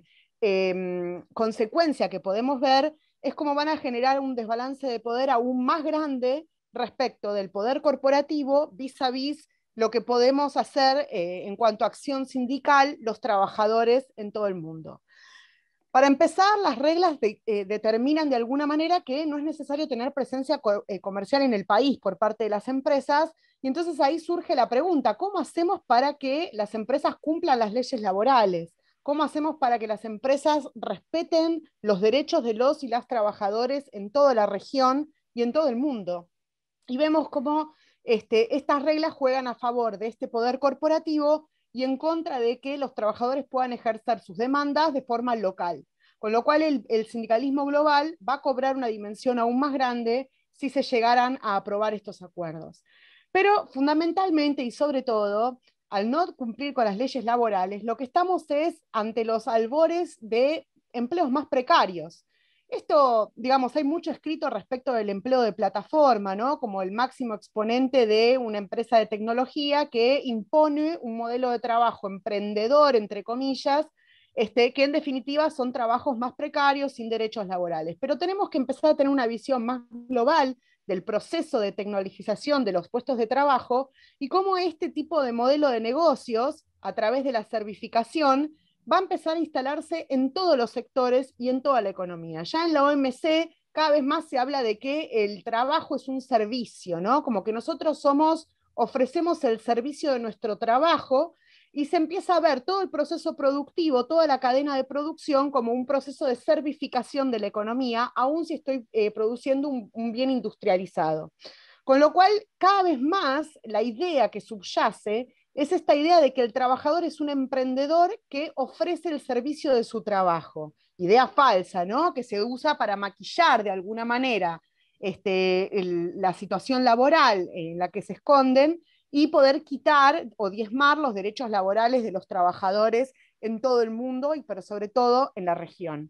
eh, consecuencia que podemos ver es cómo van a generar un desbalance de poder aún más grande respecto del poder corporativo vis a vis lo que podemos hacer eh, en cuanto a acción sindical los trabajadores en todo el mundo. Para empezar, las reglas de, eh, determinan de alguna manera que no es necesario tener presencia co eh, comercial en el país por parte de las empresas, y entonces ahí surge la pregunta, ¿cómo hacemos para que las empresas cumplan las leyes laborales? ¿Cómo hacemos para que las empresas respeten los derechos de los y las trabajadores en toda la región y en todo el mundo? Y vemos cómo este, estas reglas juegan a favor de este poder corporativo y en contra de que los trabajadores puedan ejercer sus demandas de forma local. Con lo cual el, el sindicalismo global va a cobrar una dimensión aún más grande si se llegaran a aprobar estos acuerdos. Pero fundamentalmente y sobre todo, al no cumplir con las leyes laborales, lo que estamos es ante los albores de empleos más precarios. Esto, digamos, hay mucho escrito respecto del empleo de plataforma, ¿no? Como el máximo exponente de una empresa de tecnología que impone un modelo de trabajo emprendedor, entre comillas, este, que en definitiva son trabajos más precarios, sin derechos laborales. Pero tenemos que empezar a tener una visión más global del proceso de tecnologización de los puestos de trabajo y cómo este tipo de modelo de negocios, a través de la servificación, va a empezar a instalarse en todos los sectores y en toda la economía. Ya en la O M C cada vez más se habla de que el trabajo es un servicio, ¿no? Como que nosotros somos, ofrecemos el servicio de nuestro trabajo y se empieza a ver todo el proceso productivo, toda la cadena de producción como un proceso de servificación de la economía, aun si estoy eh, produciendo un, un bien industrializado. Con lo cual, cada vez más, la idea que subyace es esta idea de que el trabajador es un emprendedor que ofrece el servicio de su trabajo. Idea falsa, ¿no? Que se usa para maquillar de alguna manera este, el, la situación laboral en la que se esconden y poder quitar o diezmar los derechos laborales de los trabajadores en todo el mundo, y pero sobre todo en la región.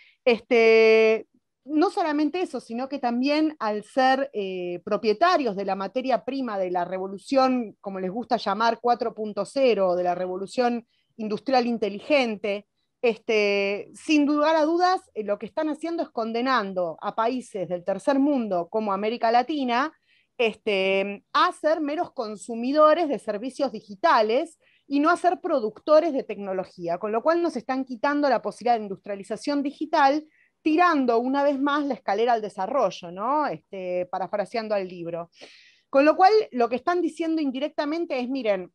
Este, no solamente eso, sino que también al ser eh, propietarios de la materia prima de la revolución, como les gusta llamar, cuatro punto cero, de la revolución industrial inteligente, este, sin lugar a dudas, eh, lo que están haciendo es condenando a países del tercer mundo como América Latina este, a ser meros consumidores de servicios digitales y no a ser productores de tecnología, con lo cual nos están quitando la posibilidad de industrialización digital, tirando una vez más la escalera al desarrollo, ¿no? Este, parafraseando al libro. Con lo cual, lo que están diciendo indirectamente es, miren,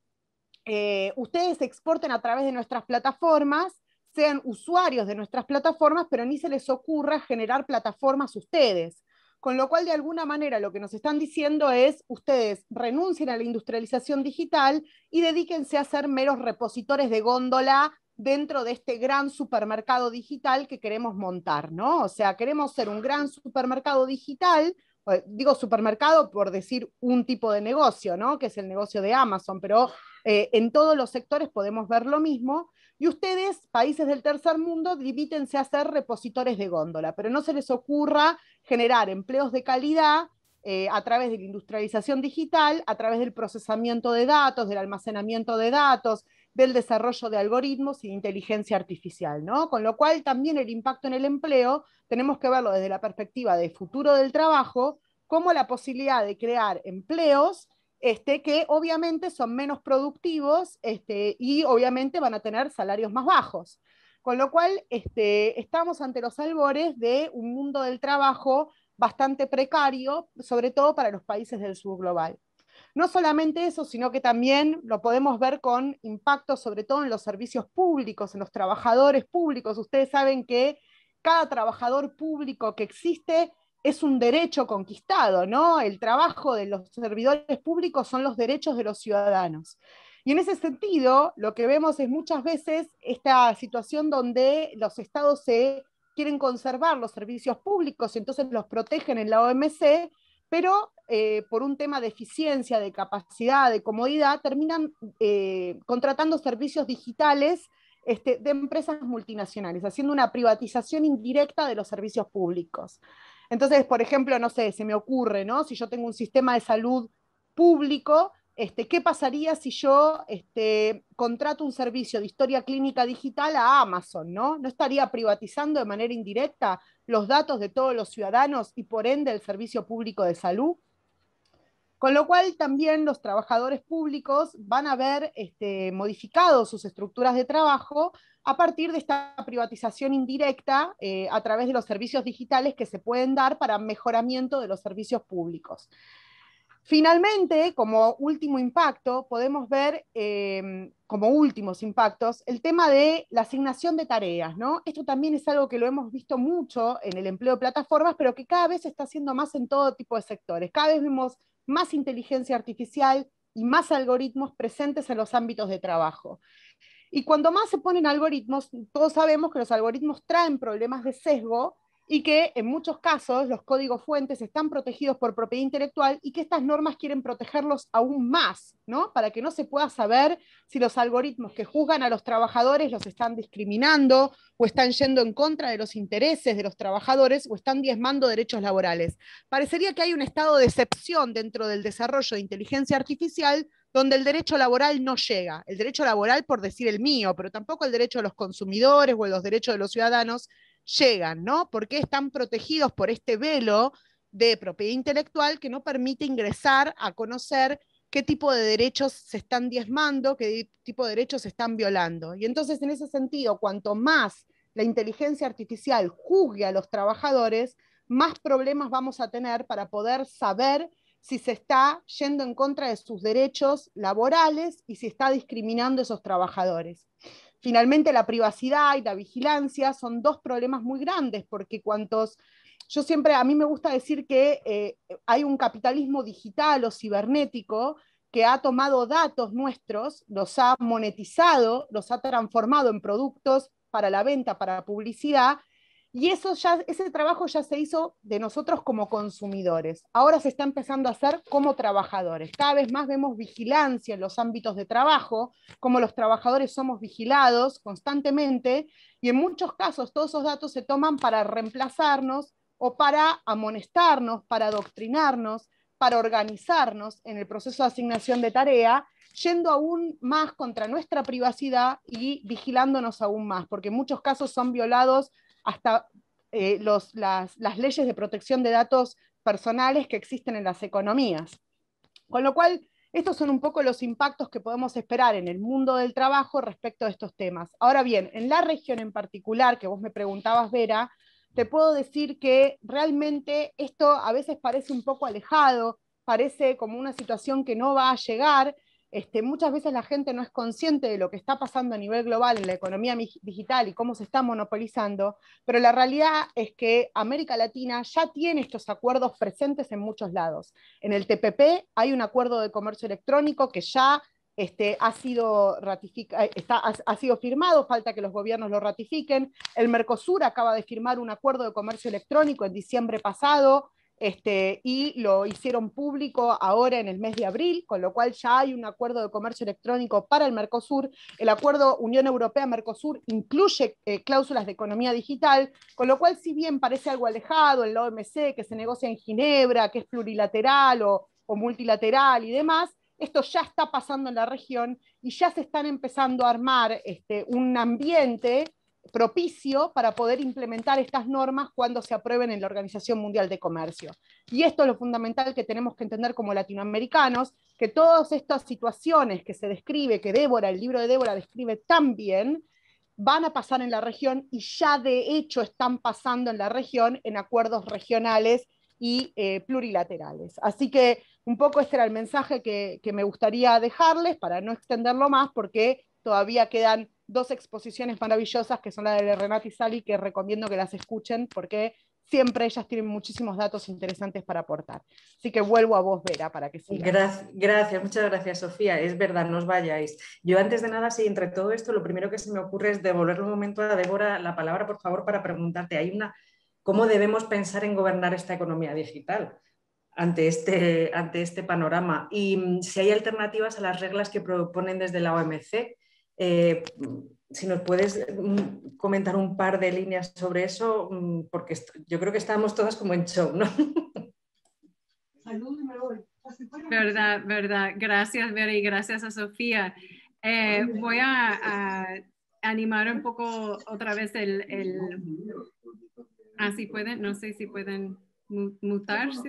eh, ustedes exporten a través de nuestras plataformas, sean usuarios de nuestras plataformas, pero ni se les ocurra generar plataformas ustedes. Con lo cual, de alguna manera, lo que nos están diciendo es, ustedes renuncien a la industrialización digital y dedíquense a ser meros repositores de góndola dentro de este gran supermercado digital que queremos montar, ¿no? O sea, queremos ser un gran supermercado digital, digo supermercado por decir un tipo de negocio, ¿no? Que es el negocio de Amazon, pero eh, en todos los sectores podemos ver lo mismo, y ustedes, países del tercer mundo, divídense a ser repositores de góndola, pero no se les ocurra generar empleos de calidad eh, a través de la industrialización digital, a través del procesamiento de datos, del almacenamiento de datos, del desarrollo de algoritmos y de inteligencia artificial, ¿no? Con lo cual también el impacto en el empleo tenemos que verlo desde la perspectiva de futuro del trabajo, como la posibilidad de crear empleos este, que obviamente son menos productivos este, y obviamente van a tener salarios más bajos. Con lo cual este, estamos ante los albores de un mundo del trabajo bastante precario, sobre todo para los países del sur global. No solamente eso, sino que también lo podemos ver con impacto sobre todo en los servicios públicos, en los trabajadores públicos. Ustedes saben que cada trabajador público que existe es un derecho conquistado, ¿no? El trabajo de los servidores públicos son los derechos de los ciudadanos. Y en ese sentido, lo que vemos es muchas veces esta situación donde los estados se quieren conservar los servicios públicos y entonces los protegen en la O M C, pero eh, por un tema de eficiencia, de capacidad, de comodidad, terminan eh, contratando servicios digitales este, de empresas multinacionales, haciendo una privatización indirecta de los servicios públicos. Entonces, por ejemplo, no sé, se me ocurre, ¿no? Si yo tengo un sistema de salud público, este, ¿qué pasaría si yo este, contrato un servicio de historia clínica digital a Amazon, ¿no? ¿No estaría privatizando de manera indirecta los datos de todos los ciudadanos y por ende el servicio público de salud? Con lo cual también los trabajadores públicos van a ver este, modificado sus estructuras de trabajo a partir de esta privatización indirecta eh, a través de los servicios digitales que se pueden dar para mejoramiento de los servicios públicos. Finalmente, como último impacto, podemos ver, eh, como últimos impactos, el tema de la asignación de tareas, ¿no? Esto también es algo que lo hemos visto mucho en el empleo de plataformas, pero que cada vez se está haciendo más en todo tipo de sectores. Cada vez vemos más inteligencia artificial y más algoritmos presentes en los ámbitos de trabajo. Y cuando más se ponen algoritmos, todos sabemos que los algoritmos traen problemas de sesgo y que en muchos casos los códigos fuentes están protegidos por propiedad intelectual y que estas normas quieren protegerlos aún más, ¿no? Para que no se pueda saber si los algoritmos que juzgan a los trabajadores los están discriminando o están yendo en contra de los intereses de los trabajadores o están diezmando derechos laborales. Parecería que hay un estado de excepción dentro del desarrollo de inteligencia artificial donde el derecho laboral no llega. El derecho laboral, por decir el mío, pero tampoco el derecho de los consumidores o los derechos de los ciudadanos llegan, ¿no? Porque están protegidos por este velo de propiedad intelectual que no permite ingresar a conocer qué tipo de derechos se están diezmando, qué tipo de derechos se están violando. Y entonces, en ese sentido, cuanto más la inteligencia artificial juzgue a los trabajadores, más problemas vamos a tener para poder saber si se está yendo en contra de sus derechos laborales y si está discriminando a esos trabajadores. Finalmente, la privacidad y la vigilancia son dos problemas muy grandes, porque cuantos, yo siempre, a mí me gusta decir que eh, hay un capitalismo digital o cibernético que ha tomado datos nuestros, los ha monetizado, los ha transformado en productos para la venta, para publicidad, y eso ya, ese trabajo ya se hizo de nosotros como consumidores. Ahora se está empezando a hacer como trabajadores. Cada vez más vemos vigilancia en los ámbitos de trabajo, como los trabajadores somos vigilados constantemente, y en muchos casos todos esos datos se toman para reemplazarnos o para amonestarnos, para adoctrinarnos, para organizarnos en el proceso de asignación de tarea, yendo aún más contra nuestra privacidad y vigilándonos aún más, porque en muchos casos son violados hasta eh, los, las, las leyes de protección de datos personales que existen en las economías. Con lo cual, estos son un poco los impactos que podemos esperar en el mundo del trabajo respecto a estos temas. Ahora bien, en la región en particular, que vos me preguntabas, Vera, te puedo decir que realmente esto a veces parece un poco alejado, parece como una situación que no va a llegar. Este, muchas veces la gente no es consciente de lo que está pasando a nivel global en la economía digital y cómo se está monopolizando, pero la realidad es que América Latina ya tiene estos acuerdos presentes en muchos lados. En el T P P hay un acuerdo de comercio electrónico que ya este, ha, sido ratifica, está, ha, ha sido firmado, falta que los gobiernos lo ratifiquen. El Mercosur acaba de firmar un acuerdo de comercio electrónico en diciembre pasado, Este, y lo hicieron público ahora en el mes de abril, con lo cual ya hay un acuerdo de comercio electrónico para el Mercosur. El acuerdo Unión Europea-Mercosur incluye eh, cláusulas de economía digital, con lo cual, si bien parece algo alejado, el O M C, que se negocia en Ginebra, que es plurilateral o, o multilateral y demás, esto ya está pasando en la región y ya se están empezando a armar este, un ambiente propicio para poder implementar estas normas cuando se aprueben en la Organización Mundial de Comercio. Y esto es lo fundamental que tenemos que entender como latinoamericanos, que todas estas situaciones que se describe, que Débora, el libro de Débora describe tan bien, van a pasar en la región y ya de hecho están pasando en la región en acuerdos regionales y eh, plurilaterales. Así que un poco este era el mensaje que, que me gustaría dejarles para no extenderlo más, porque todavía quedan dos exposiciones maravillosas, que son la de Renata y Sally, que recomiendo que las escuchen, porque siempre ellas tienen muchísimos datos interesantes para aportar. Así que vuelvo a vos, Vera, para que sigas. Gracias, gracias, muchas gracias, Sofía. Es verdad, no os vayáis. Yo antes de nada, sí, entre todo esto, lo primero que se me ocurre es devolverle un momento a Débora la palabra, por favor, para preguntarte, hay una, ¿cómo debemos pensar en gobernar esta economía digital? ante este, ante este panorama. Y si hay alternativas a las reglas que proponen desde la O M C, eh, si nos puedes comentar un par de líneas sobre eso, porque yo creo que estamos todas como en shock, ¿no? Verdad, verdad. Gracias, Vera, y gracias a Sofía. Eh, voy a, a animar un poco otra vez el... el... Ah, si pueden, no sé si pueden mutarse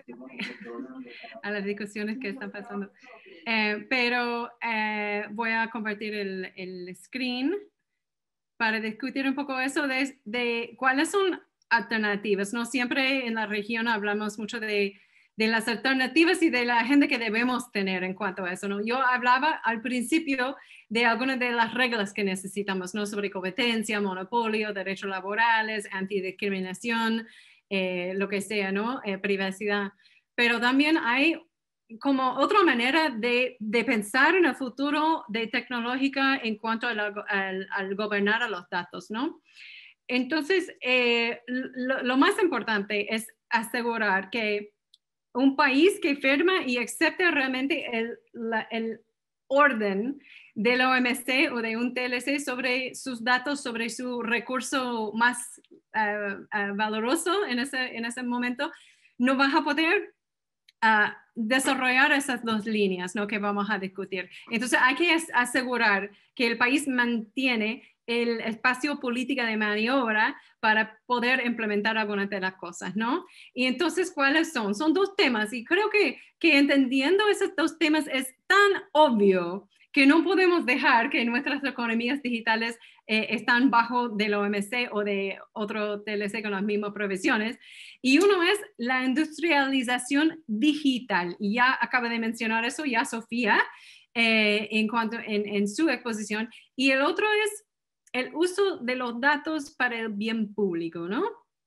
a las discusiones que están pasando. Eh, pero eh, voy a compartir el, el screen para discutir un poco eso de, de cuáles son alternativas. No siempre en la región hablamos mucho de, de las alternativas y de la agenda que debemos tener en cuanto a eso, ¿no? Yo hablaba al principio de algunas de las reglas que necesitamos, ¿no? Sobre competencia, monopolio, derechos laborales, antidiscriminación, eh, lo que sea, ¿no? Eh, privacidad. Pero también hay como otra manera de, de pensar en el futuro de tecnológica en cuanto al, al, al gobernar a los datos, ¿no? Entonces, eh, lo, lo más importante es asegurar que un país que firma y acepte realmente el, la, el orden de la O M C o de un T L C sobre sus datos, sobre su recurso más uh, uh, valoroso en ese, en ese momento, no vas a poder uh, desarrollar esas dos líneas, ¿no? Que vamos a discutir. Entonces hay que asegurar que el país mantiene el espacio político de maniobra para poder implementar algunas de las cosas, ¿no? Y entonces, ¿cuáles son? Son dos temas y creo que, que entendiendo esos dos temas es tan obvio que no podemos dejar que nuestras economías digitales eh, están bajo de la O M C o de otro T L C con las mismas provisiones. Y uno es la industrialización digital. Y ya acaba de mencionar eso ya Sofía eh, en, cuanto, en, en su exposición. Y el otro es el uso de los datos para el bien público, ¿no?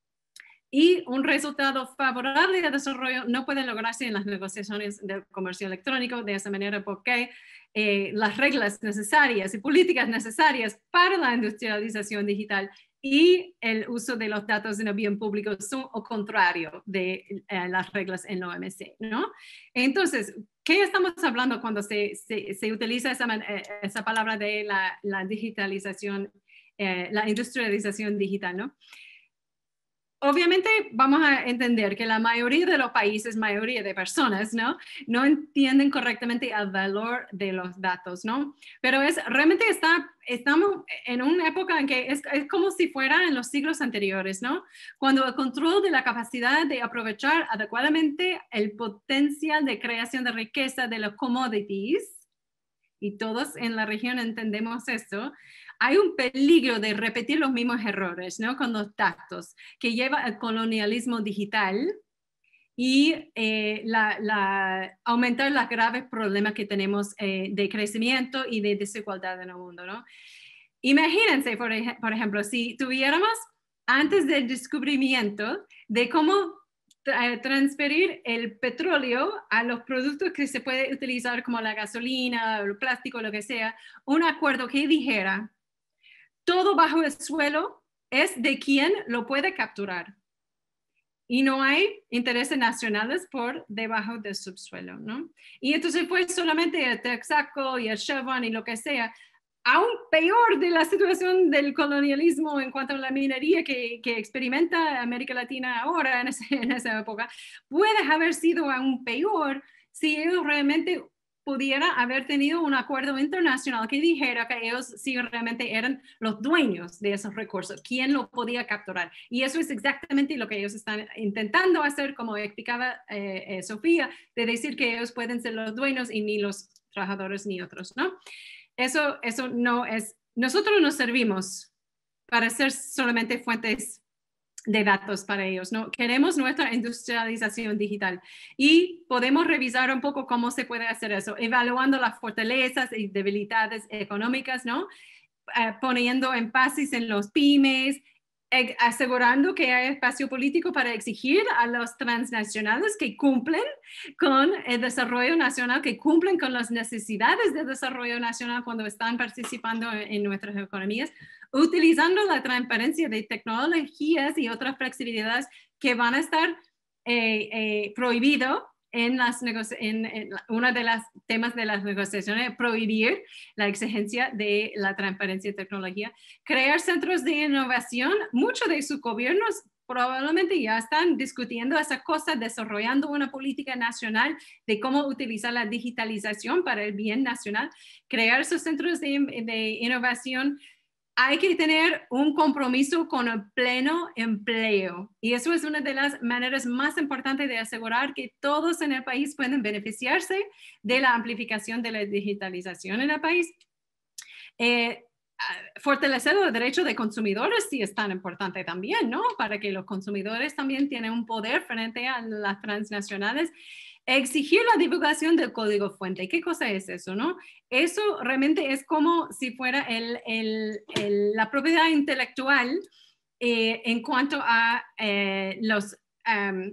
Y un resultado favorable de desarrollo no puede lograrse en las negociaciones del comercio electrónico de esa manera porque eh, las reglas necesarias y políticas necesarias para la industrialización digital y el uso de los datos en el bien público son lo contrario de eh, las reglas en la O M C, ¿no? Entonces, ¿qué estamos hablando cuando se, se, se utiliza esa, esa palabra de la, la digitalización, eh, la industrialización digital, ¿no? Obviamente vamos a entender que la mayoría de los países, mayoría de personas, ¿no? No entienden correctamente el valor de los datos, ¿no? Pero es, realmente está, estamos en una época en que es, es como si fuera en los siglos anteriores, ¿no? Cuando el control de la capacidad de aprovechar adecuadamente el potencial de creación de riqueza de los commodities, y todos en la región entendemos esto, hay un peligro de repetir los mismos errores, ¿no? Con los datos, que lleva al colonialismo digital y eh, la, la, aumentar los graves problemas que tenemos eh, de crecimiento y de desigualdad en el mundo, ¿no? Imagínense, por, ej por ejemplo, si tuviéramos antes del descubrimiento de cómo transferir el petróleo a los productos que se puede utilizar como la gasolina, el plástico, lo que sea, un acuerdo que dijera todo bajo el suelo es de quien lo puede capturar y no hay intereses nacionales por debajo del subsuelo, ¿no? Y entonces fue solamente el Texaco y el Chevron y lo que sea, aún peor de la situación del colonialismo en cuanto a la minería que, que experimenta América Latina ahora en, ese, en esa época, puede haber sido aún peor si ellos realmente pudiera haber tenido un acuerdo internacional que dijera que ellos sí realmente eran los dueños de esos recursos, quién lo podía capturar. Y eso es exactamente lo que ellos están intentando hacer, como explicaba eh, eh, Sofía, de decir que ellos pueden ser los dueños y ni los trabajadores ni otros, ¿no? Eso, eso no es, nosotros nos servimos para ser solamente fuentes de datos para ellos, ¿no? Queremos nuestra industrialización digital y podemos revisar un poco cómo se puede hacer eso, evaluando las fortalezas y debilidades económicas, ¿no? Eh, poniendo énfasis en los pymes, eh, asegurando que hay espacio político para exigir a los transnacionales que cumplen con el desarrollo nacional, que cumplen con las necesidades de desarrollo nacional cuando están participando en, en nuestras economías, utilizando la transparencia de tecnologías y otras flexibilidades que van a estar eh, eh, prohibido en las en, en uno de los temas de las negociaciones, prohibir la exigencia de la transparencia y tecnología, crear centros de innovación. Muchos de sus gobiernos probablemente ya están discutiendo esa cosa, desarrollando una política nacional de cómo utilizar la digitalización para el bien nacional, crear esos centros de, de innovación. Hay que tener un compromiso con el pleno empleo. Y eso es una de las maneras más importantes de asegurar que todos en el país pueden beneficiarse de la amplificación de la digitalización en el país. Eh, fortalecer los derechos de consumidores sí es tan importante también, ¿no? Para que los consumidores también tienen un poder frente a las transnacionales. Exigir la divulgación del código fuente. ¿Qué cosa es eso, no? Eso realmente es como si fuera el, el, el, la propiedad intelectual eh, en cuanto a eh, los, um,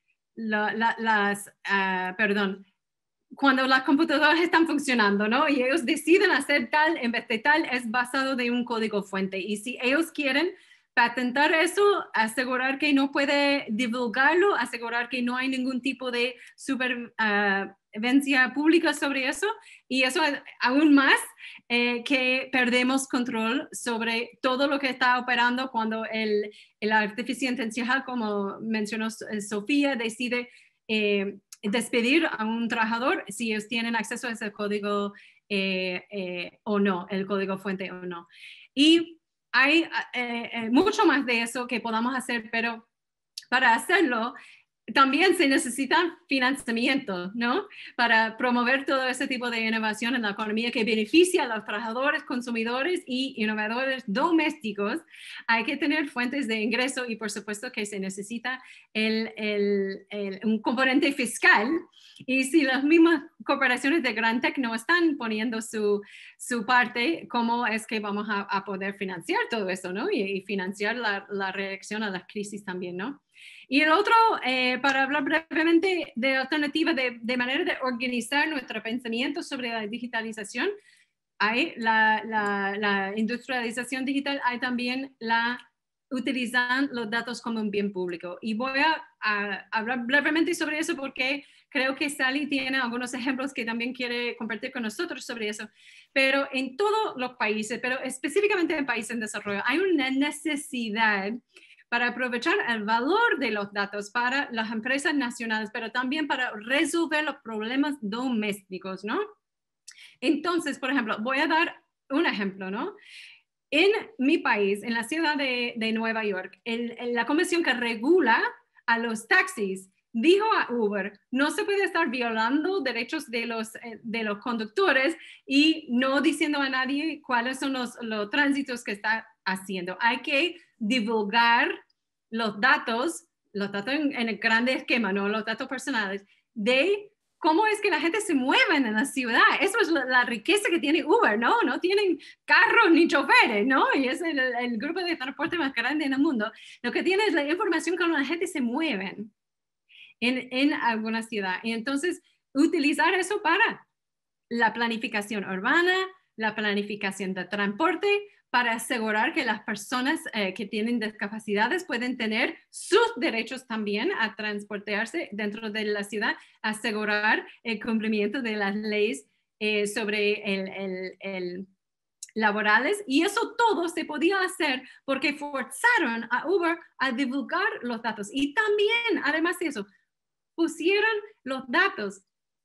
la, la, las, uh, perdón, cuando las computadoras están funcionando, ¿no? Y ellos deciden hacer tal en vez de tal, es basado de un código fuente. Y si ellos quieren patentar eso, asegurar que no puede divulgarlo, asegurar que no hay ningún tipo de supervivencia uh, pública sobre eso, y eso es aún más eh, que perdemos control sobre todo lo que está operando cuando el, el artificial intencional, como mencionó Sofía, decide eh, despedir a un trabajador si ellos tienen acceso a ese código eh, eh, o no, el código fuente o no. Y hay eh, eh, mucho más de eso que podamos hacer, pero para hacerlo también se necesita financiamiento, ¿no? Para promover todo ese tipo de innovación en la economía que beneficia a los trabajadores, consumidores y innovadores domésticos. Hay que tener fuentes de ingreso y por supuesto que se necesita el, el, el, un componente fiscal. Y si las mismas corporaciones de Gran Tech no están poniendo su, su parte, ¿cómo es que vamos a, a poder financiar todo eso, ¿no? Y, y financiar la, la reacción a las crisis también, ¿no? Y el otro, eh, para hablar brevemente de alternativa de, de manera de organizar nuestro pensamiento sobre la digitalización, hay la, la, la industrialización digital, hay también la utilizar los datos como un bien público. Y voy a, a hablar brevemente sobre eso porque creo que Sally tiene algunos ejemplos que también quiere compartir con nosotros sobre eso. Pero en todos los países, pero específicamente en países en desarrollo, hay una necesidad para aprovechar el valor de los datos para las empresas nacionales, pero también para resolver los problemas domésticos, ¿no? Entonces, por ejemplo, voy a dar un ejemplo, ¿no? En mi país, en la ciudad de, de Nueva York, el, el, la comisión que regula a los taxis dijo a Uber, no se puede estar violando derechos de los, eh, de los conductores y no diciendo a nadie cuáles son los, los tránsitos que está haciendo. Hay que divulgar los datos, los datos en, en el grande esquema, no los datos personales, de cómo es que la gente se mueve en la ciudad. Eso es la, la riqueza que tiene Uber, ¿no? No tienen carros ni choferes, ¿no? Y es el, el grupo de transporte más grande en el mundo. Lo que tiene es la información cómo la gente se mueve en, en alguna ciudad. Y entonces, utilizar eso para la planificación urbana, la planificación de transporte, para asegurar que las personas eh, que tienen discapacidades pueden tener sus derechos también a transportarse dentro de la ciudad, asegurar el cumplimiento de las leyes eh, sobre el, el, el laborales, y eso todo se podía hacer porque forzaron a Uber a divulgar los datos. Y también, además de eso, pusieron los datos,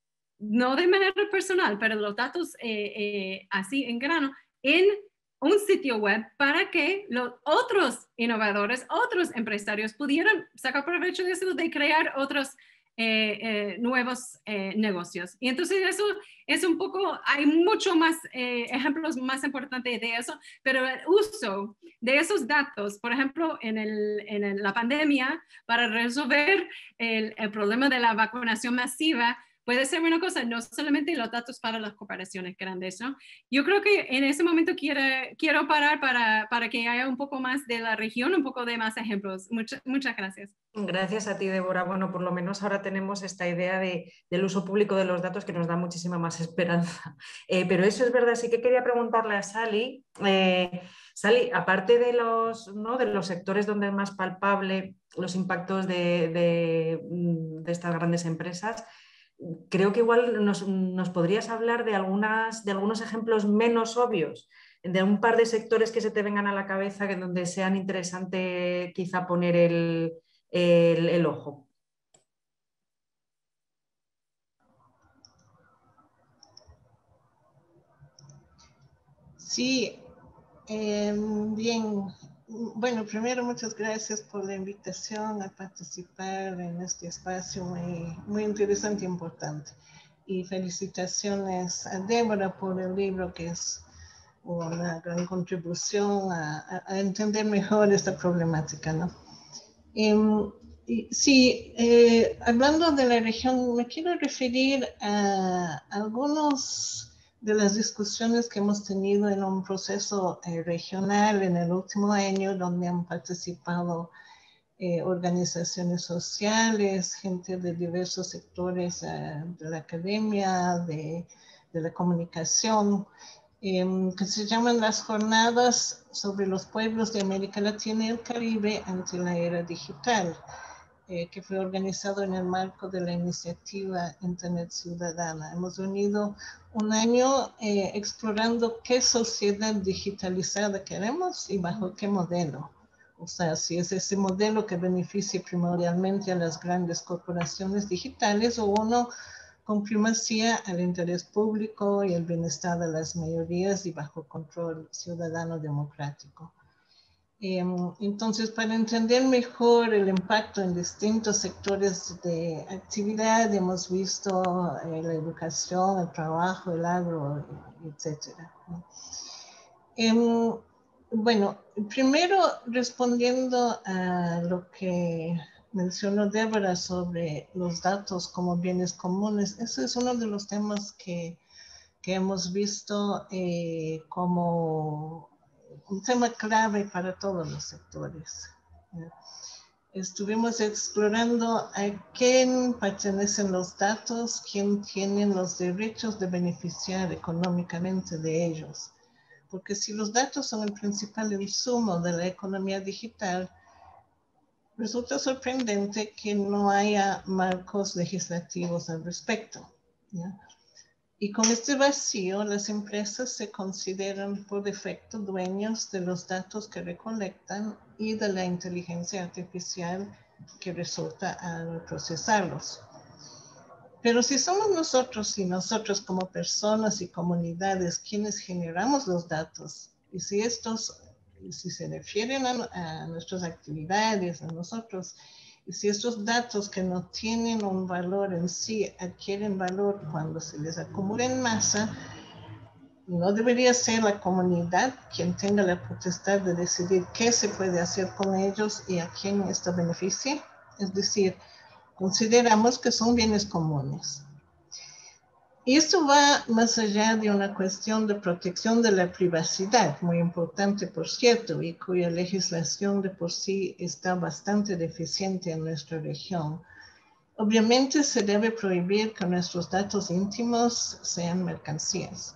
no de manera personal, pero los datos eh, eh, así en grano, en un sitio web para que los otros innovadores, otros empresarios pudieran sacar provecho de eso, de crear otros eh, eh, nuevos eh, negocios. Y entonces eso es un poco, hay mucho más eh, ejemplos más importantes de eso, pero el uso de esos datos, por ejemplo, en, el, en el, la pandemia, para resolver el, el problema de la vacunación masiva, puede ser una cosa, no solamente los datos para las corporaciones grandes, ¿no? Yo creo que en ese momento quiero, quiero parar para, para que haya un poco más de la región, un poco de más ejemplos. Muchas, muchas gracias. Gracias a ti, Débora. Bueno, por lo menos ahora tenemos esta idea de, del uso público de los datos que nos da muchísima más esperanza. Eh, pero eso es verdad, sí que quería preguntarle a Sally. Eh, Sally, aparte de los, ¿no? de los sectores donde es más palpable los impactos de, de, de estas grandes empresas, creo que igual nos, nos podrías hablar de, algunas, de algunos ejemplos menos obvios, de un par de sectores que se te vengan a la cabeza que donde sean interesante quizá poner el El, el ojo. Sí, eh, bien. Bueno, primero muchas gracias por la invitación a participar en este espacio muy, muy interesante e importante. Y felicitaciones a Débora por el libro, que es una gran contribución a, a, a entender mejor esta problemática, ¿no? Eh, sí, eh, hablando de la región, me quiero referir a algunos de las discusiones que hemos tenido en un proceso eh, regional en el último año, donde han participado eh, organizaciones sociales, gente de diversos sectores eh, de la academia, de, de la comunicación, eh, que se llaman las Jornadas sobre los Pueblos de América Latina y el Caribe ante la era digital, eh, que fue organizado en el marco de la iniciativa Internet Ciudadana. Hemos venido un año eh, explorando qué sociedad digitalizada queremos y bajo qué modelo. O sea, si es ese modelo que beneficie primordialmente a las grandes corporaciones digitales o uno con primacía al interés público y el bienestar de las mayorías y bajo control ciudadano democrático. Eh, entonces, para entender mejor el impacto en distintos sectores de actividad, hemos visto eh, la educación, el trabajo, el agro, etcétera. Eh, bueno, primero respondiendo a lo que mencionó Débora sobre los datos como bienes comunes, ese es uno de los temas que, que hemos visto eh, como un tema clave para todos los sectores. Estuvimos explorando a quién pertenecen los datos, quién tiene los derechos de beneficiar económicamente de ellos. Porque si los datos son el principal insumo de la economía digital, resulta sorprendente que no haya marcos legislativos al respecto, ¿ya? Y con este vacío, las empresas se consideran por defecto dueños de los datos que recolectan y de la inteligencia artificial que resulta al procesarlos. Pero si somos nosotros y nosotros como personas y comunidades quienes generamos los datos, y si estos, si se refieren a, a nuestras actividades, a nosotros, y si estos datos que no tienen un valor en sí adquieren valor cuando se les acumula en masa, no debería ser la comunidad quien tenga la potestad de decidir qué se puede hacer con ellos y a quién esto beneficia. Es decir, consideramos que son bienes comunes. Y esto va más allá de una cuestión de protección de la privacidad, muy importante, por cierto, y cuya legislación de por sí está bastante deficiente en nuestra región. Obviamente se debe prohibir que nuestros datos íntimos sean mercancías.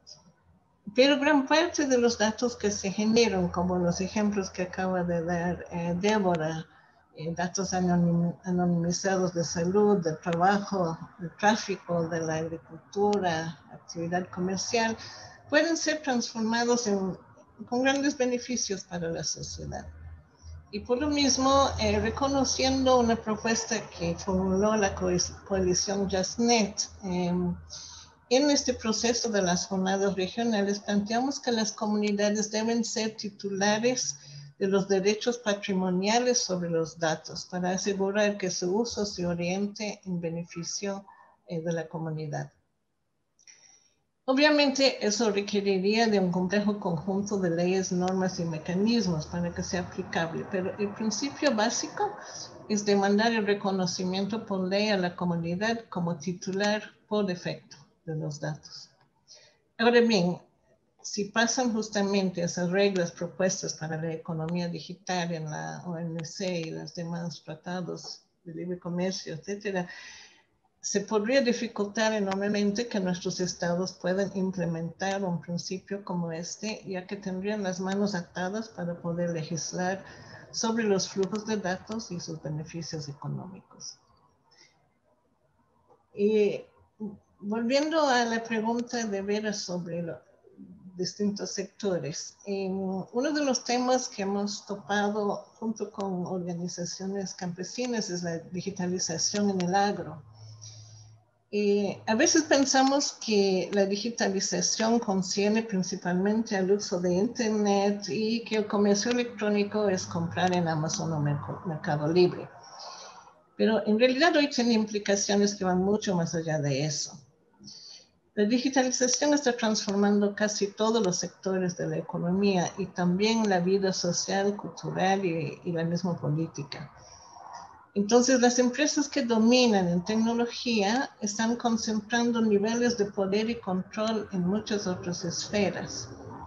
Pero gran parte de los datos que se generan, como los ejemplos que acaba de dar eh, Débora, eh, datos anonim, anonimizados de salud, de trabajo, de tráfico, de la agricultura, actividad comercial, pueden ser transformados en, con grandes beneficios para la sociedad. Y por lo mismo, eh, reconociendo una propuesta que formuló la coalición JustNet, eh, en este proceso de las jornadas regionales, planteamos que las comunidades deben ser titulares de los derechos patrimoniales sobre los datos para asegurar que su uso se oriente en beneficio eh, de la comunidad. Obviamente eso requeriría de un complejo conjunto de leyes, normas y mecanismos para que sea aplicable, pero el principio básico es demandar el reconocimiento por ley a la comunidad como titular por defecto de los datos. Ahora bien, si pasan justamente esas reglas propuestas para la economía digital en la O M C y los demás tratados de libre comercio, etcétera, se podría dificultar enormemente que nuestros estados puedan implementar un principio como este, ya que tendrían las manos atadas para poder legislar sobre los flujos de datos y sus beneficios económicos. Y volviendo a la pregunta de Vera sobre los distintos sectores, eh, uno de los temas que hemos topado junto con organizaciones campesinas es la digitalización en el agro. Eh, a veces pensamos que la digitalización concierne principalmente al uso de Internet y que el comercio electrónico es comprar en Amazon o Mercado Libre. Pero en realidad hoy tiene implicaciones que van mucho más allá de eso. La digitalización está transformando casi todos los sectores de la economía y también la vida social, cultural y, y la misma política. Entonces, las empresas que dominan en tecnología están concentrando niveles de poder y control en muchas otras esferas.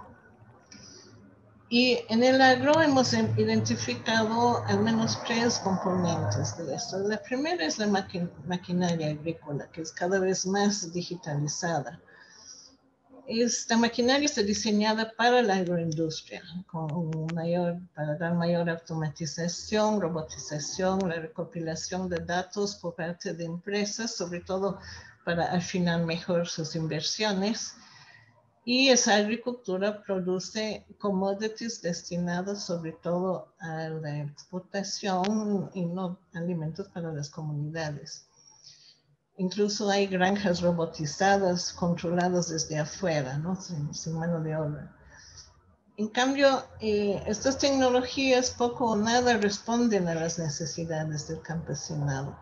Y en el agro hemos identificado al menos tres componentes de esto. La primera es la maquin- maquinaria agrícola, que es cada vez más digitalizada. Esta maquinaria está diseñada para la agroindustria, con mayor, para dar mayor automatización, robotización, la recopilación de datos por parte de empresas, sobre todo para afinar mejor sus inversiones. Y esa agricultura produce commodities destinados sobre todo a la exportación y no alimentos para las comunidades. Incluso hay granjas robotizadas, controladas desde afuera, ¿no? sin, sin mano de obra. En cambio, eh, estas tecnologías poco o nada responden a las necesidades del campesinado.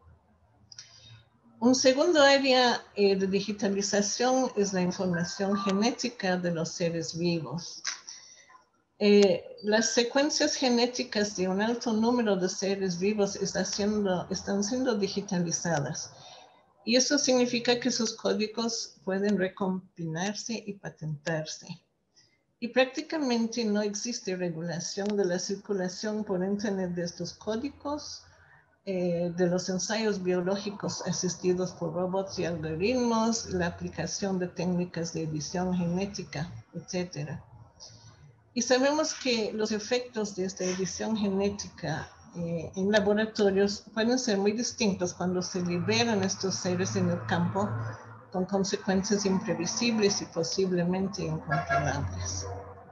Un segundo área eh, de digitalización es la información genética de los seres vivos. Eh, las secuencias genéticas de un alto número de seres vivos está siendo, están siendo digitalizadas. Y eso significa que sus códigos pueden recombinarse y patentarse. Y prácticamente no existe regulación de la circulación por Internet de estos códigos, eh, de los ensayos biológicos asistidos por robots y algoritmos, la aplicación de técnicas de edición genética, etcétera. Y sabemos que los efectos de esta edición genética eh, en laboratorios pueden ser muy distintos cuando se liberan estos seres en el campo con consecuencias imprevisibles y posiblemente incontrolables.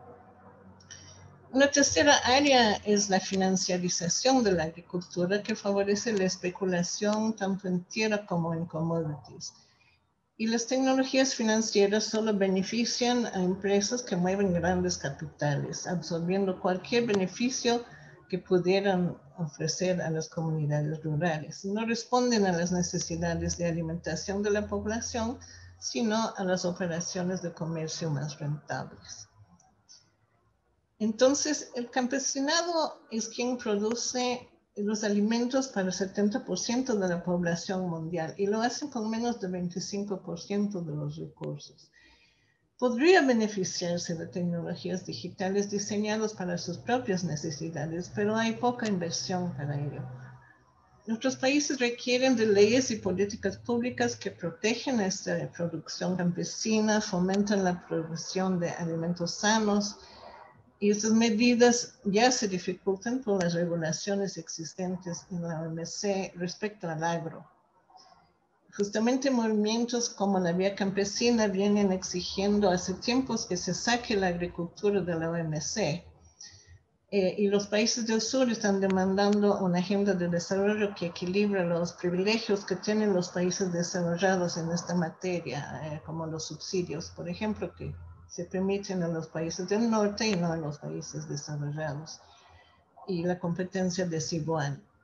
Una tercera área es la financiarización de la agricultura que favorece la especulación tanto en tierra como en commodities. Y las tecnologías financieras solo benefician a empresas que mueven grandes capitales, absorbiendo cualquier beneficio que pudieran ofrecer a las comunidades rurales. No responden a las necesidades de alimentación de la población, sino a las operaciones de comercio más rentables. Entonces, el campesinado es quien produce los alimentos para el setenta por ciento de la población mundial y lo hacen con menos del veinticinco por ciento de los recursos. Podría beneficiarse de tecnologías digitales diseñadas para sus propias necesidades, pero hay poca inversión para ello. Nuestros países requieren de leyes y políticas públicas que protegen esta producción campesina, fomentan la producción de alimentos sanos, y estas medidas ya se dificultan por las regulaciones existentes en la O M C respecto al agro. Justamente movimientos como la Vía Campesina vienen exigiendo hace tiempos que se saque la agricultura de la O M C. Eh, y los países del sur están demandando una agenda de desarrollo que equilibre los privilegios que tienen los países desarrollados en esta materia, eh, como los subsidios, por ejemplo, que se permiten a los países del norte y no a los países desarrollados, y la competencia desigual.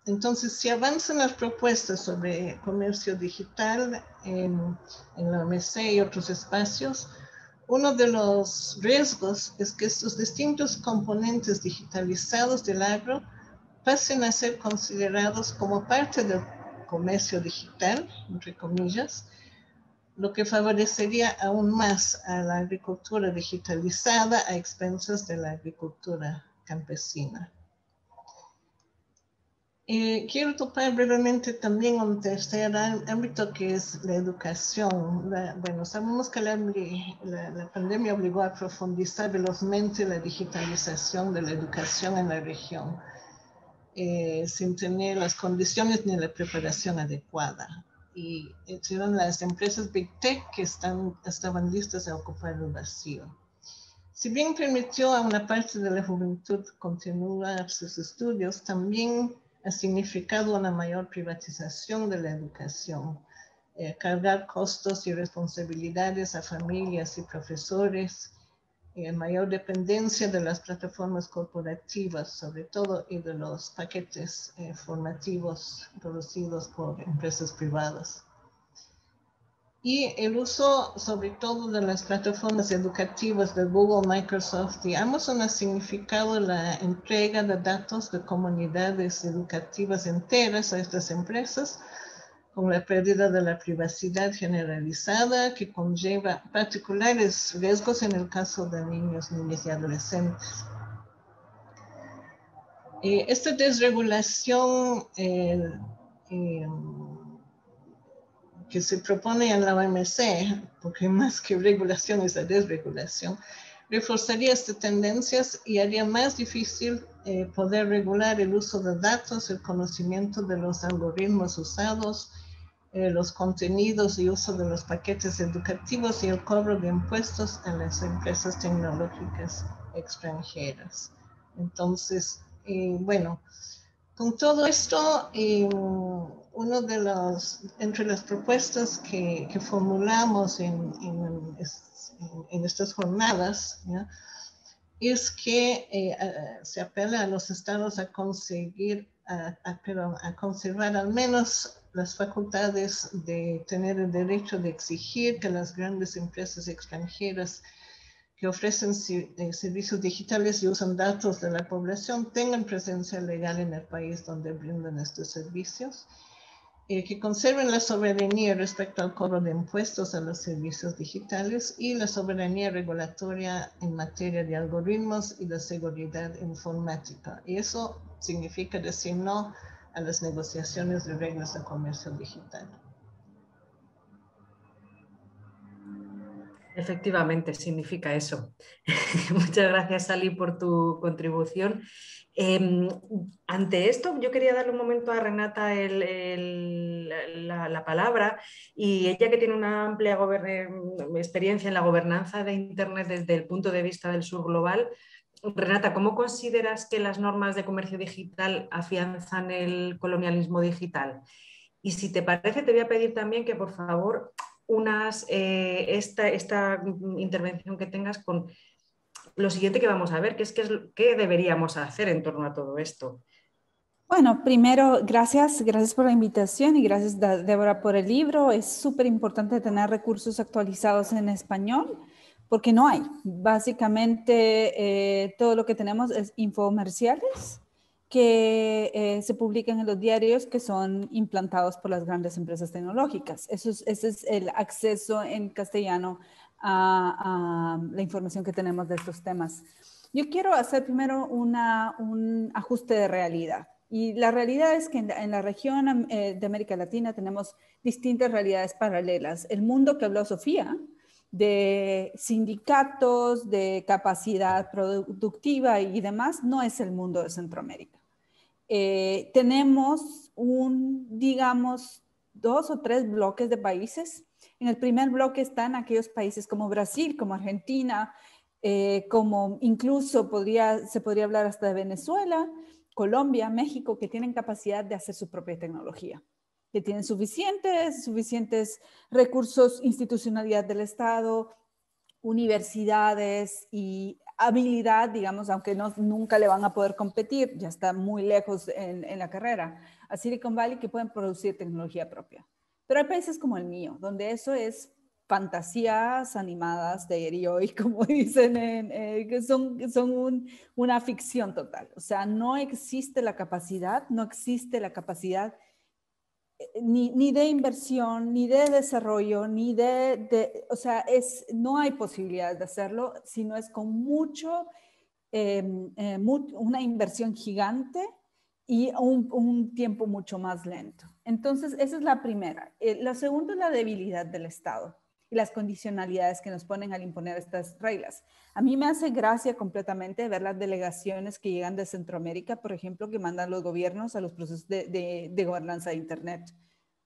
Entonces, si avanzan las propuestas sobre comercio digital en, en la O M C y otros espacios, uno de los riesgos es que estos distintos componentes digitalizados del agro pasen a ser considerados como parte del comercio digital, entre comillas, lo que favorecería aún más a la agricultura digitalizada a expensas de la agricultura campesina. Eh, quiero topar brevemente también un tercer ámbito que es la educación. La, bueno, sabemos que la, la, la pandemia obligó a profundizar velozmente la digitalización de la educación en la región, eh, sin tener las condiciones ni la preparación adecuada. Y fueron las empresas Big Tech que están, estaban listas a ocupar el vacío. Si bien permitió a una parte de la juventud continuar sus estudios, también ha significado una mayor privatización de la educación, eh, cargar costos y responsabilidades a familias y profesores, eh, mayor dependencia de las plataformas corporativas, sobre todo, y de los paquetes eh, formativos producidos por empresas privadas. Y el uso, sobre todo, de las plataformas educativas de Google, Microsoft y Amazon ha significado la entrega de datos de comunidades educativas enteras a estas empresas, con la pérdida de la privacidad generalizada que conlleva particulares riesgos en el caso de niños, niñas y adolescentes. Eh, esta desregulación eh, eh, que se propone en la O M C, porque más que regulación es la desregulación, reforzaría estas tendencias y haría más difícil eh, poder regular el uso de datos, el conocimiento de los algoritmos usados, eh, los contenidos y uso de los paquetes educativos y el cobro de impuestos en las empresas tecnológicas extranjeras. Entonces, eh, bueno, con todo esto, eh, uno de los, entre las propuestas que, que formulamos en, en, en estas jornadas, ¿ya?, es que eh, a, se apela a los estados a conseguir, a, a, pero a conservar al menos las facultades de tener el derecho de exigir que las grandes empresas extranjeras que ofrecen eh, servicios digitales y usan datos de la población tengan presencia legal en el país donde brindan estos servicios, eh, que conserven la soberanía respecto al cobro de impuestos a los servicios digitales y la soberanía regulatoria en materia de algoritmos y de seguridad informática. Y eso significa decir no a las negociaciones de reglas de comercio digital. Efectivamente, significa eso. Muchas gracias, Sally, por tu contribución. Eh, ante esto, yo quería darle un momento a Renata el, el, la, la palabra, y ella, que tiene una amplia experiencia en la gobernanza de Internet desde el punto de vista del sur global. Renata, ¿cómo consideras que las normas de comercio digital afianzan el colonialismo digital? Y si te parece, te voy a pedir también que, por favor, unas eh, esta, esta intervención que tengas con lo siguiente que vamos a ver, que es qué deberíamos hacer en torno a todo esto. Bueno, primero, gracias, gracias por la invitación y gracias, Débora, por el libro. Es súper importante tener recursos actualizados en español, porque no hay. Básicamente, eh, todo lo que tenemos es infomerciales que eh, se publican en los diarios que son implantados por las grandes empresas tecnológicas. Eso es, ese es el acceso en castellano a, a la información que tenemos de estos temas. Yo quiero hacer primero una, un ajuste de realidad. Y la realidad es que en la, en la región eh, de América Latina tenemos distintas realidades paralelas. El mundo que habló Sofía, de sindicatos, de capacidad productiva y demás, no es el mundo de Centroamérica. Eh, tenemos un, digamos, dos o tres bloques de países. En el primer bloque están aquellos países como Brasil, como Argentina, eh, como incluso podría, se podría hablar hasta de Venezuela, Colombia, México, que tienen capacidad de hacer su propia tecnología, que tienen suficientes, suficientes recursos, institucionalidad del Estado, universidades y habilidad, digamos, aunque no, nunca le van a poder competir, ya está muy lejos en, en la carrera, a Silicon Valley que pueden producir tecnología propia. Pero hay países como el mío, donde eso es fantasías animadas de ayer y hoy, como dicen, en, eh, que son, son un, una ficción total. O sea, no existe la capacidad, no existe la capacidad Ni, ni de inversión, ni de desarrollo, ni de, de o sea, es, no hay posibilidad de hacerlo, sino es con mucho, eh, eh, mu una inversión gigante y un, un tiempo mucho más lento. Entonces, esa es la primera. Eh, la segunda es la debilidad del Estado y las condicionalidades que nos ponen al imponer estas reglas. A mí me hace gracia completamente ver las delegaciones que llegan de Centroamérica, por ejemplo, que mandan los gobiernos a los procesos de, de, de gobernanza de Internet.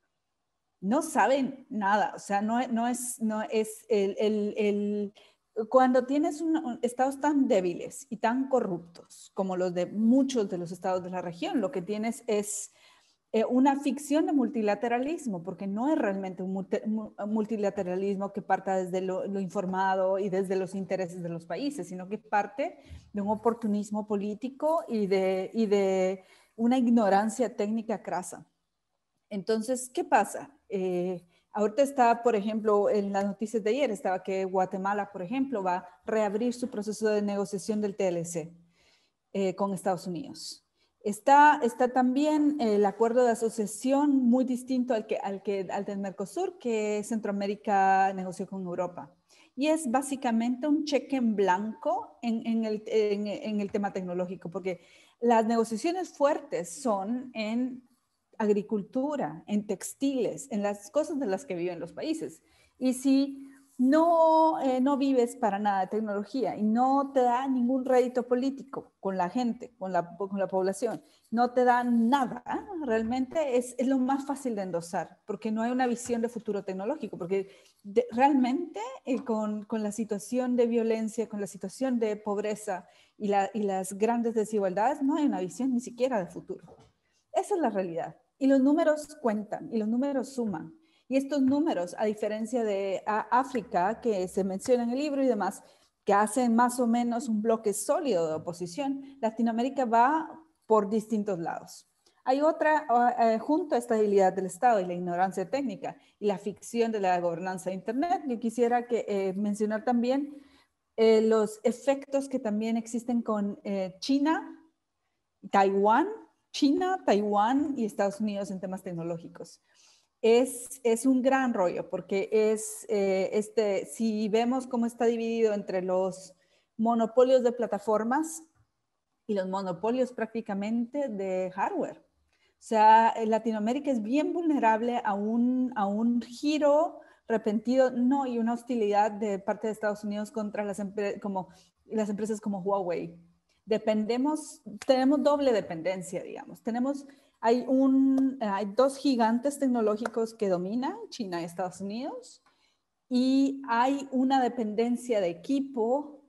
No saben nada, o sea, no, no es, no es el, el, el cuando tienes un, un, estados tan débiles y tan corruptos como los de muchos de los estados de la región, lo que tienes es eh, una ficción de multilateralismo, porque no es realmente un multi, multilateralismo que parta desde lo, lo informado y desde los intereses de los países, sino que parte de un oportunismo político y de, y de una ignorancia técnica crasa. Entonces, ¿qué pasa? Eh, ahorita está, por ejemplo, en las noticias de ayer, estaba que Guatemala, por ejemplo, va a reabrir su proceso de negociación del T L C eh, con Estados Unidos. Está, está también el acuerdo de asociación muy distinto al, que, al, que, al del Mercosur, que Centroamérica negoció con Europa. Y es básicamente un cheque en blanco en, en, el, en, en el tema tecnológico, porque las negociaciones fuertes son en agricultura, en textiles, en las cosas de las que viven los países. Y si no, eh, no vives para nada de tecnología y no te da ningún rédito político con la gente, con la, con la población, no te da nada, realmente es, es lo más fácil de endosar, porque no hay una visión de futuro tecnológico, porque de, realmente eh, con, con la situación de violencia, con la situación de pobreza y, la, y las grandes desigualdades, no hay una visión ni siquiera de futuro. Esa es la realidad. Y los números cuentan y los números suman. Y estos números, a diferencia de África, que se menciona en el libro y demás, que hacen más o menos un bloque sólido de oposición, Latinoamérica va por distintos lados. Hay otra, eh, junto a esta debilidad del Estado y la ignorancia técnica y la ficción de la gobernanza de Internet, yo quisiera que, eh, mencionar también eh, los efectos que también existen con eh, China, Taiwán, China, Taiwán y Estados Unidos en temas tecnológicos. Es, es un gran rollo porque es, eh, este, si vemos cómo está dividido entre los monopolios de plataformas y los monopolios prácticamente de hardware. O sea, Latinoamérica es bien vulnerable a un, a un giro repentino no, y una hostilidad de parte de Estados Unidos contra las, como, las empresas como Huawei. Dependemos, tenemos doble dependencia, digamos. Tenemos, hay, un, hay dos gigantes tecnológicos que dominan, China y Estados Unidos, y hay una dependencia de equipo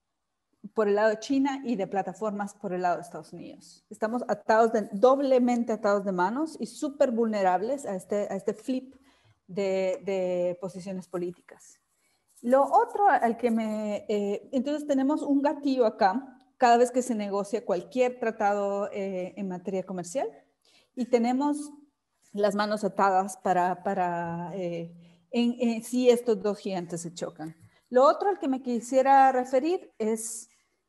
por el lado de China y de plataformas por el lado de Estados Unidos. Estamos atados de, doblemente atados de manos y súper vulnerables a este, a este flip de, de posiciones políticas. Lo otro al que me... Eh, entonces tenemos un gatillo acá, cada vez que se negocia cualquier tratado eh, en materia comercial, y tenemos las manos atadas para, para eh, en, en, si estos dos gigantes se chocan. Lo otro al que me quisiera referir es,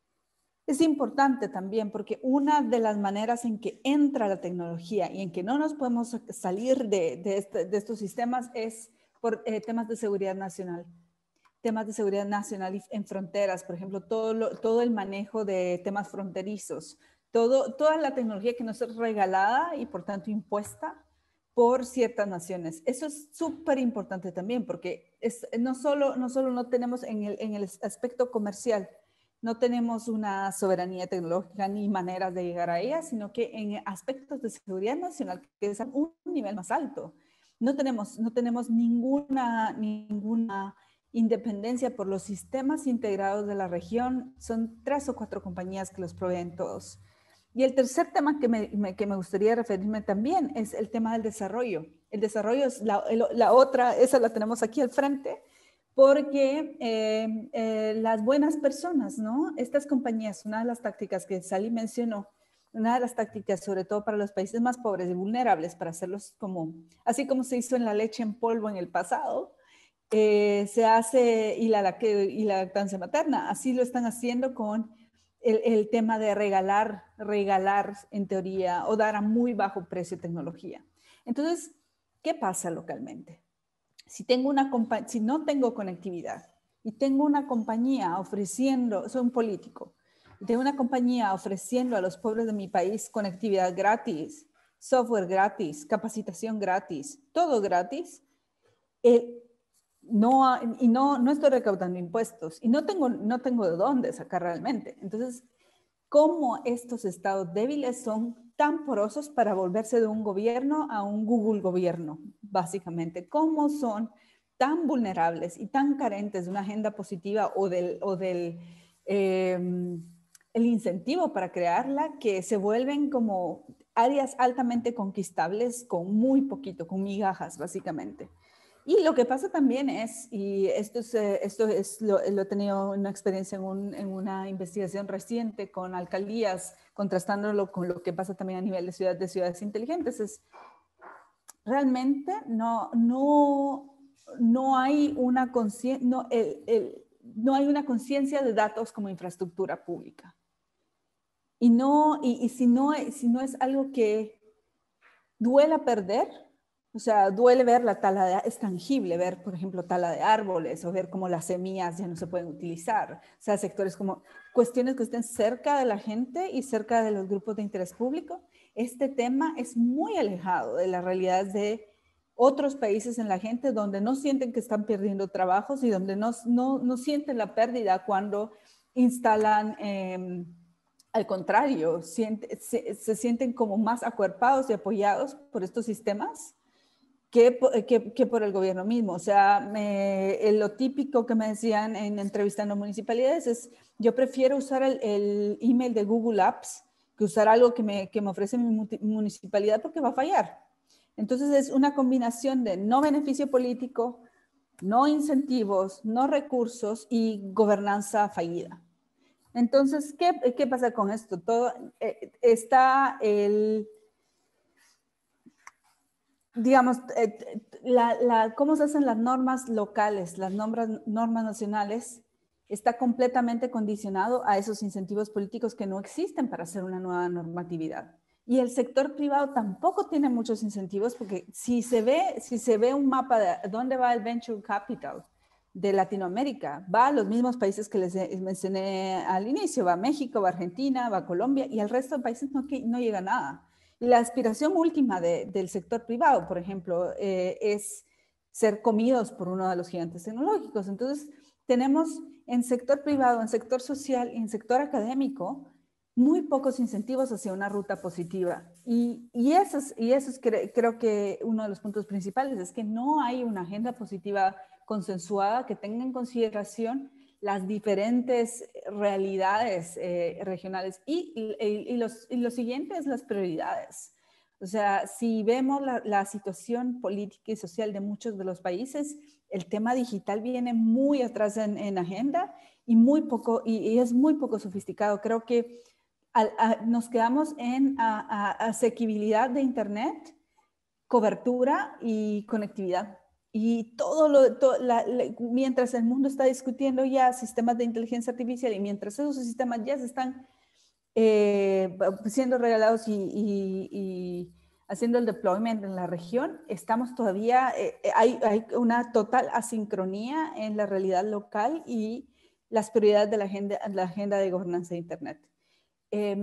es importante también, porque una de las maneras en que entra la tecnología y en que no nos podemos salir de, de, este, de estos sistemas es por eh, temas de seguridad nacional. Temas de seguridad nacional en fronteras, por ejemplo, todo, lo, todo el manejo de temas fronterizos, todo, toda la tecnología que nos es regalada y por tanto impuesta por ciertas naciones. Eso es súper importante también, porque es, no, solo, no solo no tenemos en el, en el aspecto comercial, no tenemos una soberanía tecnológica ni maneras de llegar a ella, sino que en aspectos de seguridad nacional, que es un nivel más alto, no tenemos, no tenemos ninguna, ninguna independencia por los sistemas integrados de la región. Son tres o cuatro compañías que los proveen todos. Y el tercer tema que me, me, que me gustaría referirme también es el tema del desarrollo. El desarrollo es la, el, la otra, esa la tenemos aquí al frente, porque eh, eh, las buenas personas, ¿no? Estas compañías, una de las tácticas que Sally mencionó, una de las tácticas, sobre todo para los países más pobres y vulnerables, para hacerlos como, así como se hizo en la leche en polvo en el pasado, eh, se hace, y la, y la lactancia materna, así lo están haciendo con el, el tema de regalar, regalar en teoría, o dar a muy bajo precio tecnología. Entonces, ¿qué pasa localmente? Si, tengo una si no tengo conectividad y tengo una compañía ofreciendo, soy un político, y tengo una compañía ofreciendo a los pueblos de mi país conectividad gratis, software gratis, capacitación gratis, todo gratis, eh, no, y no, no estoy recaudando impuestos y no tengo, no tengo de dónde sacar realmente. Entonces, ¿cómo estos estados débiles son tan porosos para volverse de un gobierno a un Google gobierno, básicamente? ¿Cómo son tan vulnerables y tan carentes de una agenda positiva o del, o del eh, el incentivo para crearla, que se vuelven como áreas altamente conquistables con muy poquito, con migajas, básicamente? Y lo que pasa también es, y esto, es, esto es, lo, lo he tenido una experiencia en, un, en una investigación reciente con alcaldías, contrastándolo con lo que pasa también a nivel de ciudades, de ciudades inteligentes, es realmente no, no, no hay una conciencia, no, el, el, no hay una conciencia de datos como infraestructura pública. Y, no, y, y si, no, si no es algo que duela perder, o sea, duele ver la tala de, es tangible ver, por ejemplo, tala de árboles o ver cómo las semillas ya no se pueden utilizar. O sea, sectores como cuestiones que estén cerca de la gente y cerca de los grupos de interés público. Este tema es muy alejado de las realidades de otros países en la gente donde no sienten que están perdiendo trabajos y donde no, no, no sienten la pérdida cuando instalan... Eh, al contrario, siente, se, se sienten como más acuerpados y apoyados por estos sistemas que, que, que por el gobierno mismo. O sea, me, lo típico que me decían en entrevistando municipalidades es, yo prefiero usar el, el email de Google Apps que usar algo que me, que me ofrece mi municipalidad porque va a fallar. Entonces es una combinación de no beneficio político, no incentivos, no recursos y gobernanza fallida. Entonces, ¿qué, qué pasa con esto? Todo, eh, está el, digamos, eh, la, la, cómo se hacen las normas locales, las normas, normas nacionales, está completamente condicionado a esos incentivos políticos que no existen para hacer una nueva normatividad. Y el sector privado tampoco tiene muchos incentivos porque si se ve, si se ve un mapa de dónde va el venture capital de Latinoamérica, va a los mismos países que les mencioné al inicio, va a México, va a Argentina, va a Colombia y al resto de países no, no llega nada. Y la aspiración última de, del sector privado, por ejemplo, eh, es ser comidos por uno de los gigantes tecnológicos. Entonces, tenemos en sector privado, en sector social y en sector académico muy pocos incentivos hacia una ruta positiva. Y, y eso es, y eso es cre, creo que uno de los puntos principales, es que no hay una agenda positiva consensuada que tenga en consideración las diferentes realidades eh, regionales. Y, y, y, los, y lo siguiente es las prioridades. O sea, si vemos la, la situación política y social de muchos de los países, el tema digital viene muy atrás en, en agenda y, muy poco, y, y es muy poco sofisticado. Creo que a, a, nos quedamos en a, a, asequibilidad de Internet, cobertura y conectividad. Y todo lo, to, la, la, mientras el mundo está discutiendo ya sistemas de inteligencia artificial y mientras esos sistemas ya se están eh, siendo regalados y, y, y haciendo el deployment en la región, estamos todavía, eh, hay, hay una total asincronía en la realidad local y las prioridades de la agenda, la agenda de gobernanza de Internet. Eh,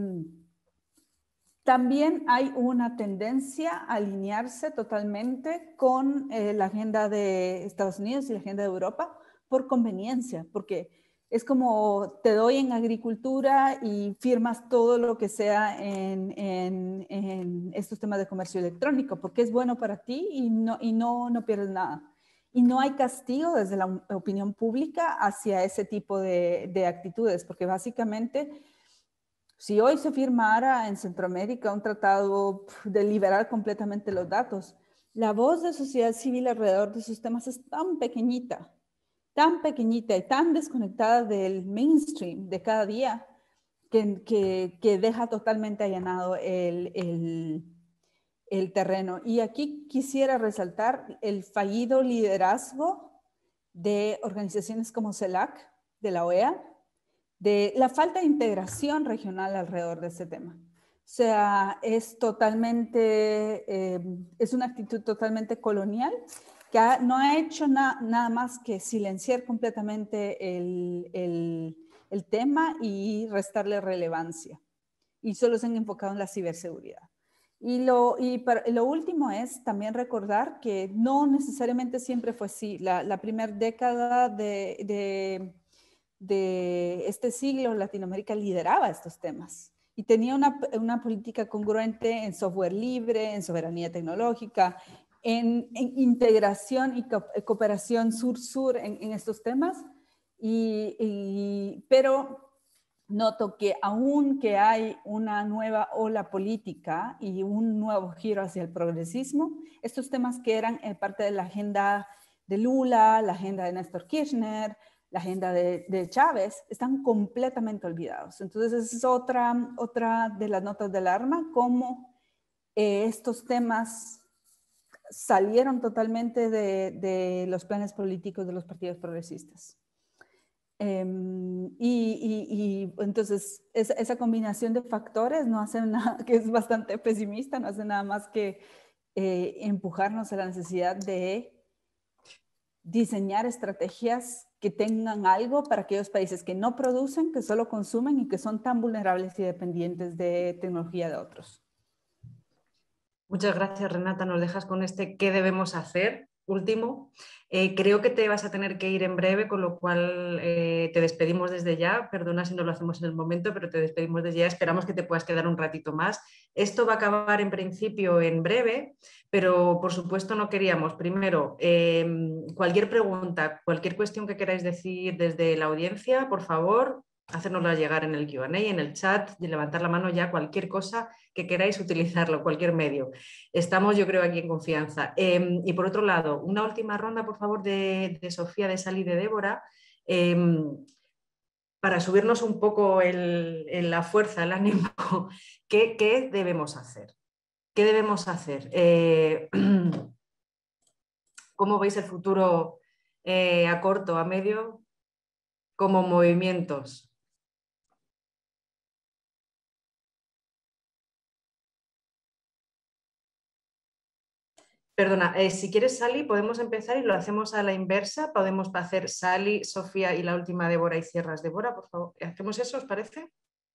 También hay una tendencia a alinearse totalmente con eh, la agenda de Estados Unidos y la agenda de Europa por conveniencia, porque es como te doy en agricultura y firmas todo lo que sea en, en, en estos temas de comercio electrónico, porque es bueno para ti y no, y no, no pierdes nada. Y no hay castigo desde la opinión pública hacia ese tipo de, de actitudes, porque básicamente... Si hoy se firmara en Centroamérica un tratado de liberar completamente los datos, la voz de sociedad civil alrededor de esos temas es tan pequeñita tan pequeñita y tan desconectada del mainstream de cada día que, que, que deja totalmente allanado el, el, el terreno. Y aquí quisiera resaltar el fallido liderazgo de organizaciones como CELAC, de la O E A, de la falta de integración regional alrededor de este tema. O sea, es totalmente, eh, es una actitud totalmente colonial que ha, no ha hecho na, nada más que silenciar completamente el, el, el tema y restarle relevancia. Y solo se han enfocado en la ciberseguridad. Y lo, y para, lo último es también recordar que no necesariamente siempre fue así. La, la primera década de, de, de este siglo, Latinoamérica lideraba estos temas y tenía una, una política congruente en software libre, en soberanía tecnológica, en, en integración y co cooperación sur-sur en, en estos temas. Y, y, pero noto que aún que hay una nueva ola política y un nuevo giro hacia el progresismo, estos temas que eran eh, parte de la agenda de Lula, la agenda de Néstor Kirchner, la agenda de, de Chávez, están completamente olvidados. Entonces, esa es otra, otra de las notas de alarma, cómo eh, estos temas salieron totalmente de, de los planes políticos de los partidos progresistas. Eh, y, y, y entonces esa, esa combinación de factores no hace nada, que es bastante pesimista, no hace nada más que eh, empujarnos a la necesidad de diseñar estrategias que tengan algo para aquellos países que no producen, que solo consumen y que son tan vulnerables y dependientes de tecnología de otros. Muchas gracias, Renata. Nos dejas con este ¿qué debemos hacer? Último. Eh, creo que te vas a tener que ir en breve, con lo cual eh, te despedimos desde ya. Perdona si no lo hacemos en el momento, pero te despedimos desde ya. Esperamos que te puedas quedar un ratito más. Esto va a acabar en principio en breve, pero por supuesto no queríamos. Primero, eh, cualquier pregunta, cualquier cuestión que queráis decir desde la audiencia, por favor, hacérnosla llegar en el Q and A, en el chat, y levantar la mano ya, cualquier cosa que queráis utilizarlo, cualquier medio. Estamos, yo creo, aquí en confianza. Eh, y por otro lado, una última ronda, por favor, de, de Sofía, de Sally y de Débora, eh, para subirnos un poco el, el, la fuerza, el ánimo. ¿Qué, qué debemos hacer? ¿Qué debemos hacer? Eh, ¿Cómo veis el futuro eh, a corto, a medio, como movimientos? Perdona, eh, si quieres, Sally, podemos empezar y lo hacemos a la inversa. Podemos hacer Sally, Sofía y la última Débora y cierras. Débora, por favor. ¿Hacemos eso, os parece?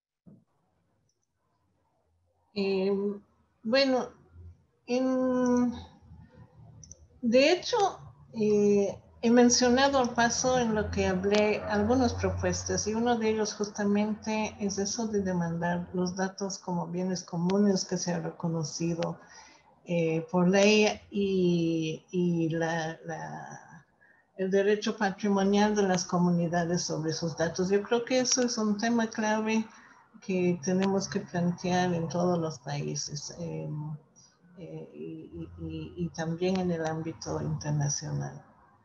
Eh, bueno, en, de hecho, eh, he mencionado al paso en lo que hablé algunas propuestas y uno de ellos justamente es eso de demandar los datos como bienes comunes que se ha reconocido Eh, por ley y, y la, la, el derecho patrimonial de las comunidades sobre esos datos. Yo creo que eso es un tema clave que tenemos que plantear en todos los países eh, eh, y, y, y también en el ámbito internacional.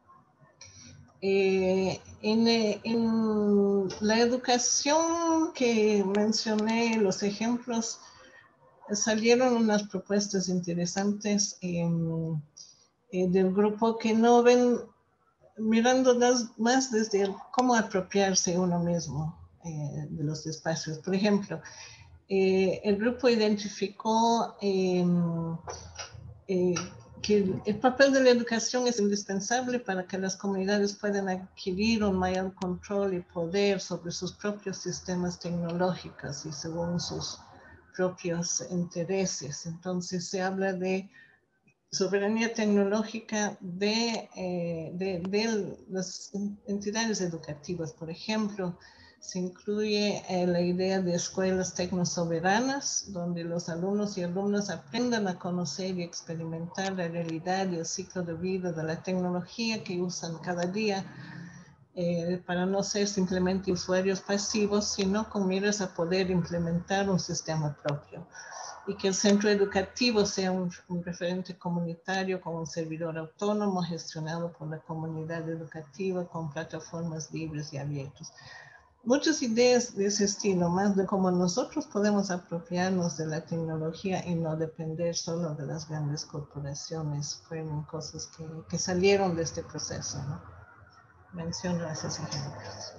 Eh, en, en la educación que mencioné, los ejemplos, salieron unas propuestas interesantes eh, eh, del grupo que no ven, mirando más desde el, cómo apropiarse uno mismo eh, de los espacios. Por ejemplo, eh, el grupo identificó eh, eh, que el papel de la educación es indispensable para que las comunidades puedan adquirir un mayor control y poder sobre sus propios sistemas tecnológicos y según sus propios intereses. Entonces se habla de soberanía tecnológica de, eh, de, de las entidades educativas. Por ejemplo, se incluye eh, la idea de escuelas tecnosoberanas, donde los alumnos y alumnas aprendan a conocer y experimentar la realidad y el ciclo de vida de la tecnología que usan cada día, eh, para no ser simplemente usuarios pasivos, sino con miras a poder implementar un sistema propio. Y que el centro educativo sea un, un referente comunitario con un servidor autónomo gestionado por la comunidad educativa con plataformas libres y abiertas. Muchas ideas de ese estilo, más de cómo nosotros podemos apropiarnos de la tecnología y no depender solo de las grandes corporaciones, fueron cosas que, que salieron de este proceso, ¿no? Menciono esos ejemplos.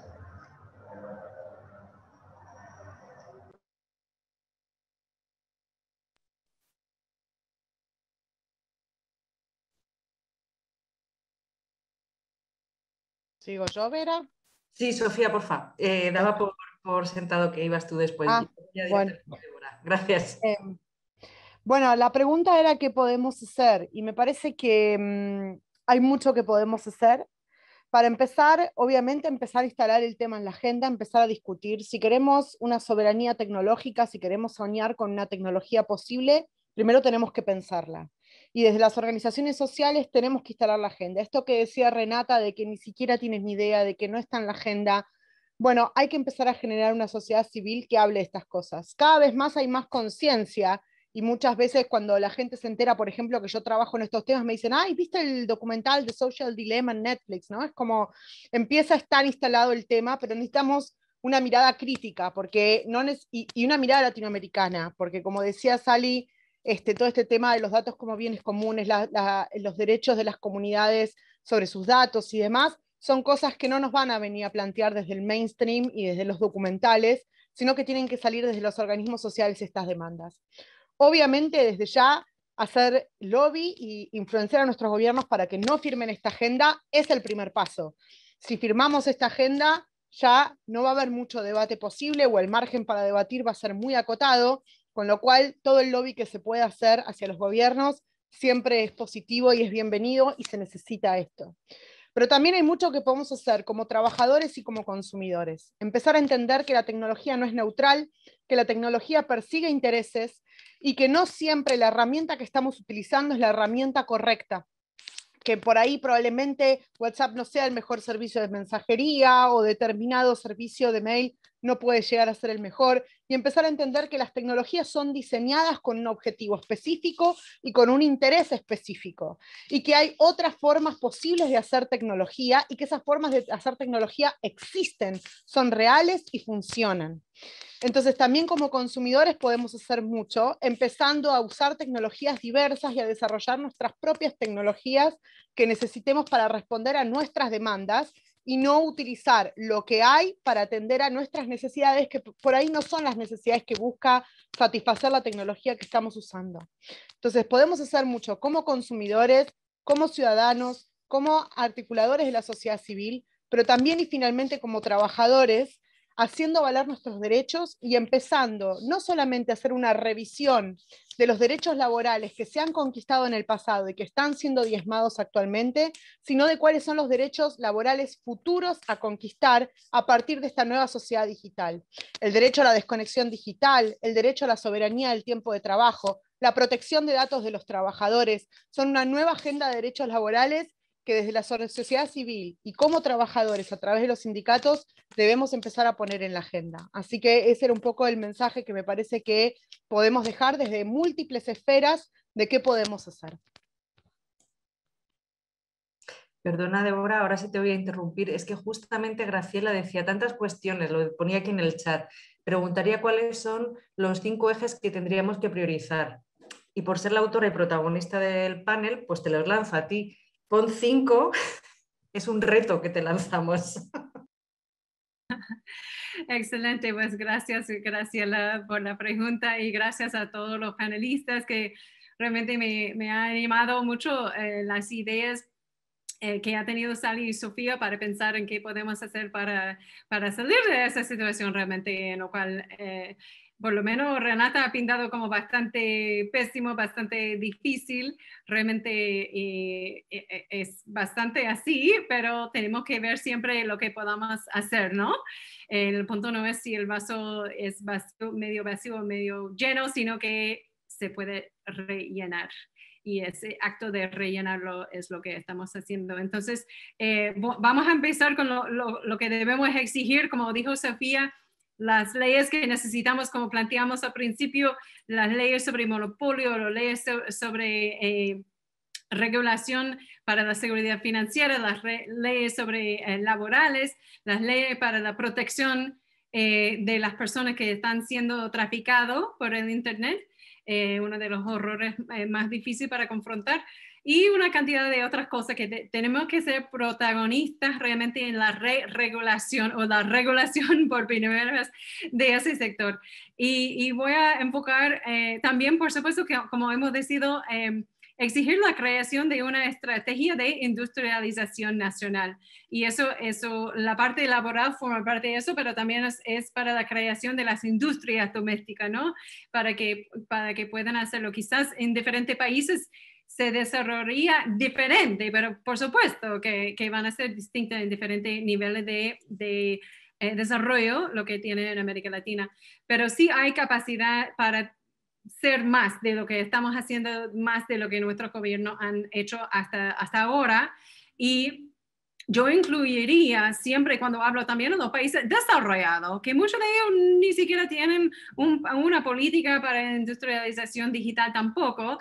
¿Sigo yo, Vera? Sí, Sofía, porfa. Eh, daba por, por sentado que ibas tú después. Ah, Ya bueno. Gracias. Eh, bueno, la pregunta era qué podemos hacer y me parece que mmm, hay mucho que podemos hacer. Para empezar, obviamente, empezar a instalar el tema en la agenda, empezar a discutir. Si queremos una soberanía tecnológica, si queremos soñar con una tecnología posible, primero tenemos que pensarla. Y desde las organizaciones sociales tenemos que instalar la agenda. Esto que decía Renata de que ni siquiera tienes ni idea, de que no está en la agenda. Bueno, hay que empezar a generar una sociedad civil que hable de estas cosas. Cada vez más hay más conciencia y muchas veces cuando la gente se entera, por ejemplo, que yo trabajo en estos temas, me dicen, ay, ¿viste el documental de Social Dilemma en Netflix? ¿No? Es como, empieza a estar instalado el tema, pero necesitamos una mirada crítica porque no y, y una mirada latinoamericana, porque como decía Sally, este, todo este tema de los datos como bienes comunes, la, la, los derechos de las comunidades sobre sus datos y demás, son cosas que no nos van a venir a plantear desde el mainstream y desde los documentales, sino que tienen que salir desde los organismos sociales estas demandas. Obviamente, desde ya, hacer lobby e influenciar a nuestros gobiernos para que no firmen esta agenda es el primer paso. Si firmamos esta agenda, ya no va a haber mucho debate posible o el margen para debatir va a ser muy acotado, con lo cual todo el lobby que se pueda hacer hacia los gobiernos siempre es positivo y es bienvenido y se necesita esto. Pero también hay mucho que podemos hacer como trabajadores y como consumidores. Empezar a entender que la tecnología no es neutral, que la tecnología persigue intereses y que no siempre la herramienta que estamos utilizando es la herramienta correcta. Que por ahí probablemente WhatsApp no sea el mejor servicio de mensajería o determinado servicio de mail no puede llegar a ser el mejor, y empezar a entender que las tecnologías son diseñadas con un objetivo específico y con un interés específico, y que hay otras formas posibles de hacer tecnología y que esas formas de hacer tecnología existen, son reales y funcionan. Entonces también como consumidores podemos hacer mucho, empezando a usar tecnologías diversas y a desarrollar nuestras propias tecnologías que necesitemos para responder a nuestras demandas y no utilizar lo que hay para atender a nuestras necesidades, que por ahí no son las necesidades que busca satisfacer la tecnología que estamos usando. Entonces podemos hacer mucho como consumidores, como ciudadanos, como articuladores de la sociedad civil, pero también y finalmente como trabajadores, haciendo valer nuestros derechos y empezando no solamente a hacer una revisión de los derechos laborales que se han conquistado en el pasado y que están siendo diezmados actualmente, sino de cuáles son los derechos laborales futuros a conquistar a partir de esta nueva sociedad digital. El derecho a la desconexión digital, el derecho a la soberanía del tiempo de trabajo, la protección de datos de los trabajadores, son una nueva agenda de derechos laborales que desde la sociedad civil y como trabajadores a través de los sindicatos debemos empezar a poner en la agenda. Así que ese era un poco el mensaje que me parece que podemos dejar desde múltiples esferas de qué podemos hacer. Perdona, Débora, ahora sí te voy a interrumpir. Es que justamente Graciela decía tantas cuestiones, lo ponía aquí en el chat. Preguntaría cuáles son los cinco ejes que tendríamos que priorizar. Y por ser la autora y protagonista del panel, pues te los lanzo a ti. Pon cinco, es un reto que te lanzamos. Excelente, pues gracias Graciela por la pregunta y gracias a todos los panelistas que realmente me, me han animado mucho eh, las ideas eh, que ha tenido Sally y Sofía para pensar en qué podemos hacer para, para salir de esa situación realmente, en lo cual eh, por lo menos Renata ha pintado como bastante pésimo, bastante difícil, realmente eh, eh, es bastante así, pero tenemos que ver siempre lo que podamos hacer, ¿no? El punto no es si el vaso es vacío, medio vacío o medio lleno, sino que se puede rellenar. y ese acto de rellenarlo es lo que estamos haciendo. Entonces, eh, vamos a empezar con lo, lo, lo que debemos exigir, como dijo Sofía, las leyes que necesitamos, como planteamos al principio, las leyes sobre monopolio, las leyes sobre eh, regulación para la seguridad financiera, las leyes sobre eh, laborales, las leyes para la protección eh, de las personas que están siendo traficados por el Internet, eh, uno de los horrores eh, más difíciles para confrontar, y una cantidad de otras cosas que te, tenemos que ser protagonistas realmente en la re regulación o la regulación por primera vez de ese sector. Y, y voy a enfocar eh, también, por supuesto, que como hemos decidido, eh, exigir la creación de una estrategia de industrialización nacional. Y eso, eso, la parte laboral forma parte de eso, pero también es, es para la creación de las industrias domésticas, ¿no? Para que, para que puedan hacerlo. Quizás en diferentes países se desarrollaría diferente, pero por supuesto que, que van a ser distintas en diferentes niveles de, de eh, desarrollo, lo que tienen en América Latina. Pero sí hay capacidad para ser más de lo que estamos haciendo, más de lo que nuestros gobiernos han hecho hasta, hasta ahora. Y yo incluiría siempre cuando hablo también de los países desarrollados, que muchos de ellos ni siquiera tienen un, una política para industrialización digital tampoco.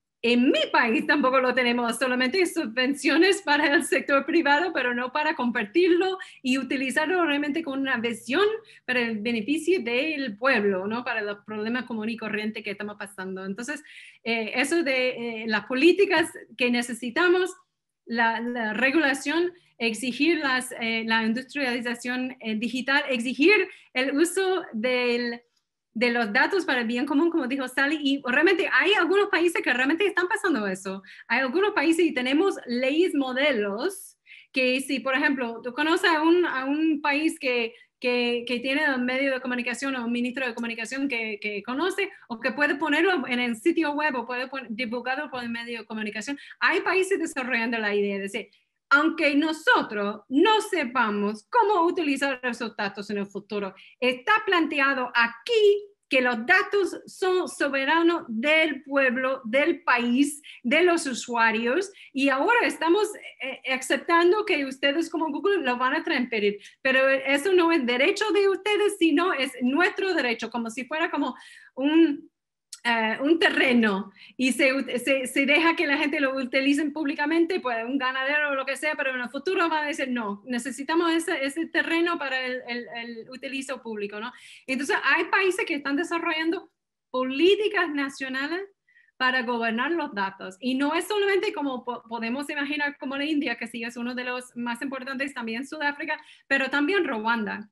En mi país tampoco lo tenemos, solamente subvenciones para el sector privado, pero no para compartirlo y utilizarlo realmente con una visión para el beneficio del pueblo, ¿no? Para los problemas comunes y corrientes que estamos pasando. Entonces, eh, eso de eh, las políticas que necesitamos, la, la regulación, exigir las, eh, la industrialización eh, digital, exigir el uso del de los datos para el bien común, como dijo Sally, y realmente hay algunos países que realmente están pasando eso. Hay algunos países y tenemos leyes modelos que si, por ejemplo, tú conoces a un, a un país que, que, que tiene un medio de comunicación o un ministro de comunicación que, que conoce o que puede ponerlo en el sitio web o puede poner, divulgarlo por el medio de comunicación, hay países desarrollando la idea de decir, aunque nosotros no sepamos cómo utilizar esos datos en el futuro, está planteado aquí que los datos son soberanos del pueblo, del país, de los usuarios, y ahora estamos eh, aceptando que ustedes como Google lo van a transferir, pero eso no es derecho de ustedes, sino es nuestro derecho, como si fuera como un... Uh, un terreno y se, se, se deja que la gente lo utilice públicamente, pues un ganadero o lo que sea, pero en el futuro van a decir no, necesitamos ese, ese terreno para el, el, el utilizo público, ¿no? Entonces hay países que están desarrollando políticas nacionales para gobernar los datos y no es solamente como po podemos imaginar como la India, que sí es uno de los más importantes, también Sudáfrica, pero también Ruanda.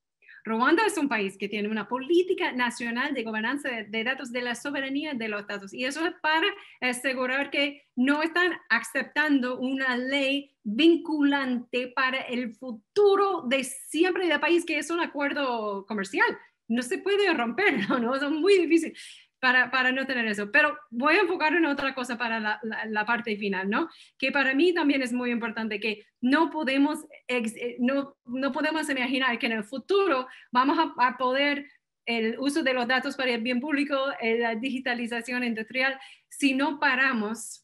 Ruanda es un país que tiene una política nacional de gobernanza de, de datos, de la soberanía de los datos. Y eso es para asegurar que no están aceptando una ley vinculante para el futuro de siempre del país, que es un acuerdo comercial. No se puede romper, ¿no? ¿no? Es muy difícil para, para no tener eso. Pero voy a enfocar en otra cosa para la, la, la parte final, ¿no? Que para mí también es muy importante, que no podemos, ex, no, no podemos imaginar que en el futuro vamos a, a poder el uso de los datos para el bien público, la digitalización industrial, si no paramos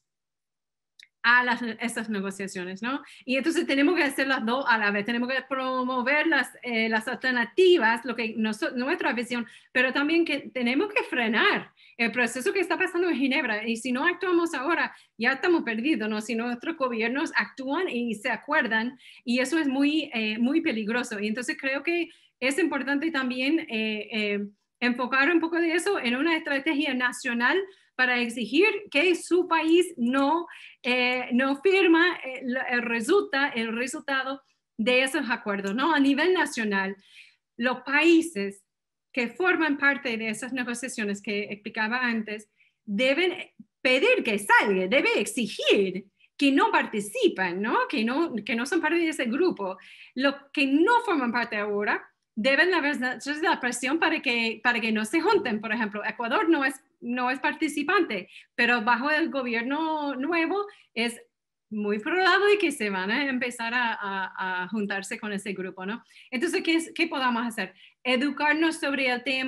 a las, estas negociaciones, ¿no? Y entonces tenemos que hacer las dos a la vez, tenemos que promover las, eh, las alternativas, lo que nos, nuestra visión, pero también que tenemos que frenar el proceso que está pasando en Ginebra, y si no actuamos ahora, ya estamos perdidos, ¿no? Si nuestros gobiernos actúan y se acuerdan, y eso es muy, eh, muy peligroso, y entonces creo que es importante también eh, eh, enfocar un poco de eso en una estrategia nacional para exigir que su país no, eh, no firma el, el, resulta, el resultado de esos acuerdos, ¿no? A nivel nacional, los países que forman parte de esas negociaciones que explicaba antes deben pedir que salga, deben exigir que no participan, ¿no? Que, no, que no son parte de ese grupo. Los que no forman parte ahora deben haber la presión para que, para que no se junten. Por ejemplo, Ecuador no es, no es participante, pero bajo el gobierno nuevo es muy probable que se van a empezar a, a, a juntarse con ese grupo, ¿no? Entonces, ¿qué, qué podamos hacer? Educarnos sobre el tema,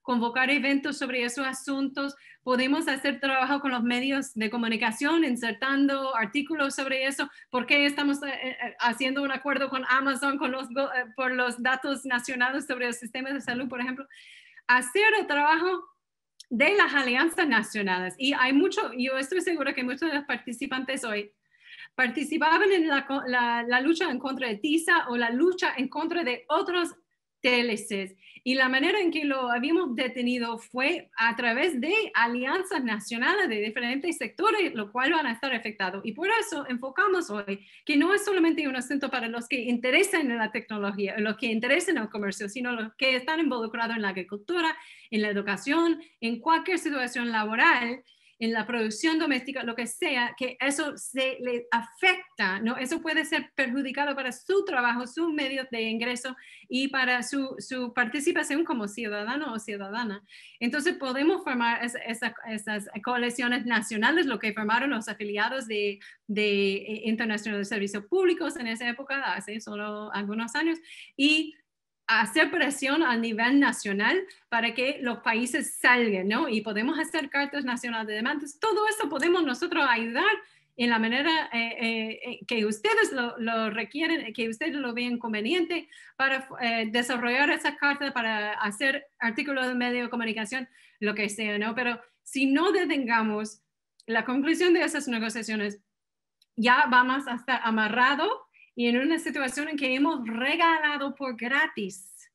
convocar eventos sobre esos asuntos, podemos hacer trabajo con los medios de comunicación, insertando artículos sobre eso, por qué estamos eh, haciendo un acuerdo con Amazon con los, eh, por los datos nacionales sobre el sistema de salud, por ejemplo. Hacer el trabajo de las alianzas nacionales. Y hay mucho, yo estoy segura que muchos de los participantes hoy participaban en la, la, la lucha en contra de TISA o la lucha en contra de otros T L Cs. Y la manera en que lo habíamos detenido fue a través de alianzas nacionales de diferentes sectores, lo cual van a estar afectados. Y por eso enfocamos hoy que no es solamente un asunto para los que interesan en la tecnología, los que interesan en el comercio, sino los que están involucrados en la agricultura, en la educación, en cualquier situación laboral, en la producción doméstica, lo que sea, que eso se le afecta, ¿no? Eso puede ser perjudicado para su trabajo, sus medios de ingreso y para su, su participación como ciudadano o ciudadana. Entonces podemos formar es, esa, esas coaliciones nacionales, lo que formaron los afiliados de, de Internacional de Servicios Públicos en esa época, hace solo algunos años, y hacer presión a nivel nacional para que los países salgan, ¿no? Y podemos hacer cartas nacionales de demandas. Todo eso podemos nosotros ayudar en la manera eh, eh, que ustedes lo, lo requieren, que ustedes lo vean conveniente para eh, desarrollar esas cartas, para hacer artículos de medio de comunicación, lo que sea, ¿no? Pero si no detengamos la conclusión de esas negociaciones, ya vamos a estar amarrados y en una situación en que hemos regalado por gratis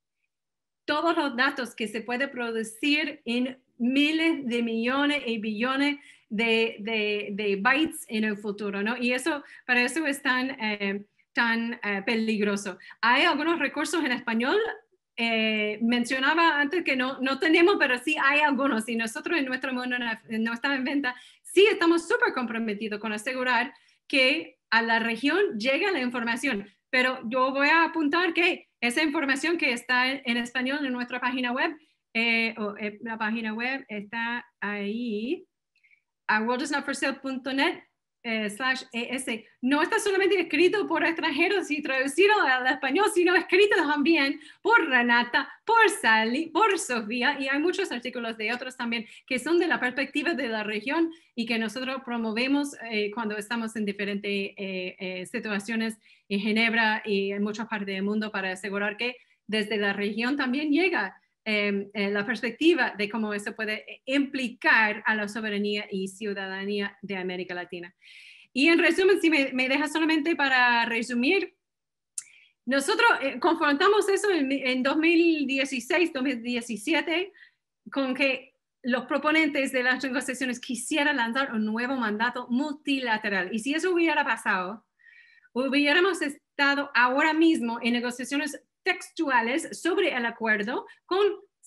todos los datos que se puede producir en miles de millones y billones de, de, de bytes en el futuro, ¿no? Y eso, para eso es tan, eh, tan eh, peligroso. Hay algunos recursos en español. Eh, mencionaba antes que no, no tenemos, pero sí hay algunos. Y nosotros en nuestro mundo no está en venta. Sí estamos súper comprometidos con asegurar que a la región llega la información, pero yo voy a apuntar que esa información que está en, en español en nuestra página web, eh, o eh, la página web está ahí, a world is not for sale punto net eh, slash es, no está solamente escrito por extranjeros y traducido al español, sino escrito también por Renata, por Sally, por Sofía, y hay muchos artículos de otros también que son de la perspectiva de la región y que nosotros promovemos eh, cuando estamos en diferentes eh, eh, situaciones en Ginebra y en muchas partes del mundo para asegurar que desde la región también llega Eh, eh, la perspectiva de cómo eso puede implicar a la soberanía y ciudadanía de América Latina. Y en resumen, si me, me deja solamente para resumir, nosotros eh, confrontamos eso en, en dos mil dieciséis, dos mil diecisiete, con que los proponentes de las negociaciones quisieran lanzar un nuevo mandato multilateral. Y si eso hubiera pasado, hubiéramos estado ahora mismo en negociaciones textuales sobre el acuerdo con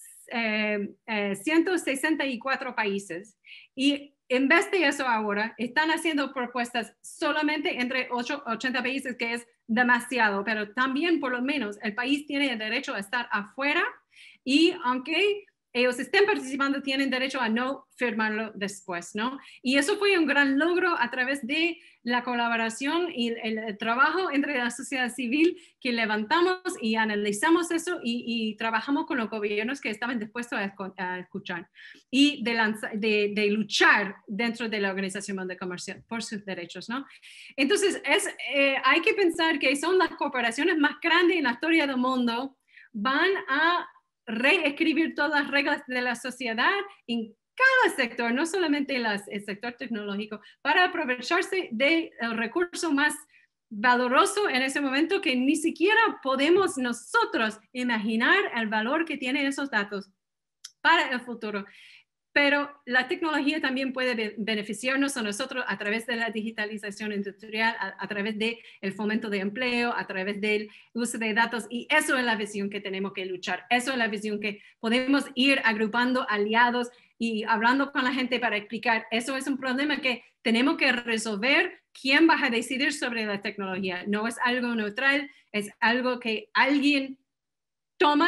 eh, eh, ciento sesenta y cuatro países. Y en vez de eso ahora, están haciendo propuestas solamente entre ochenta países, que es demasiado, pero también por lo menos el país tiene el derecho a estar afuera y aunque ellos estén participando, tienen derecho a no firmarlo después, ¿no? Y eso fue un gran logro a través de la colaboración y el, el trabajo entre la sociedad civil que levantamos y analizamos eso y, y trabajamos con los gobiernos que estaban dispuestos a, a escuchar y de, lanza, de, de luchar dentro de la Organización Mundial de Comercio por sus derechos, ¿no? Entonces, es, eh, hay que pensar que son las corporaciones más grandes en la historia del mundo, van a reescribir todas las reglas de la sociedad en cada sector, no solamente las, el sector tecnológico, para aprovecharse del recurso más valoroso en ese momento que ni siquiera podemos nosotros imaginar el valor que tienen esos datos para el futuro. Pero la tecnología también puede beneficiarnos a nosotros a través de la digitalización industrial, a, a través del fomento de empleo, a través del uso de datos, y eso es la visión que tenemos que luchar. Eso es la visión que podemos ir agrupando aliados y hablando con la gente para explicar. Eso es un problema que tenemos que resolver. ¿Quién va a decidir sobre la tecnología? No es algo neutral, es algo que alguien toma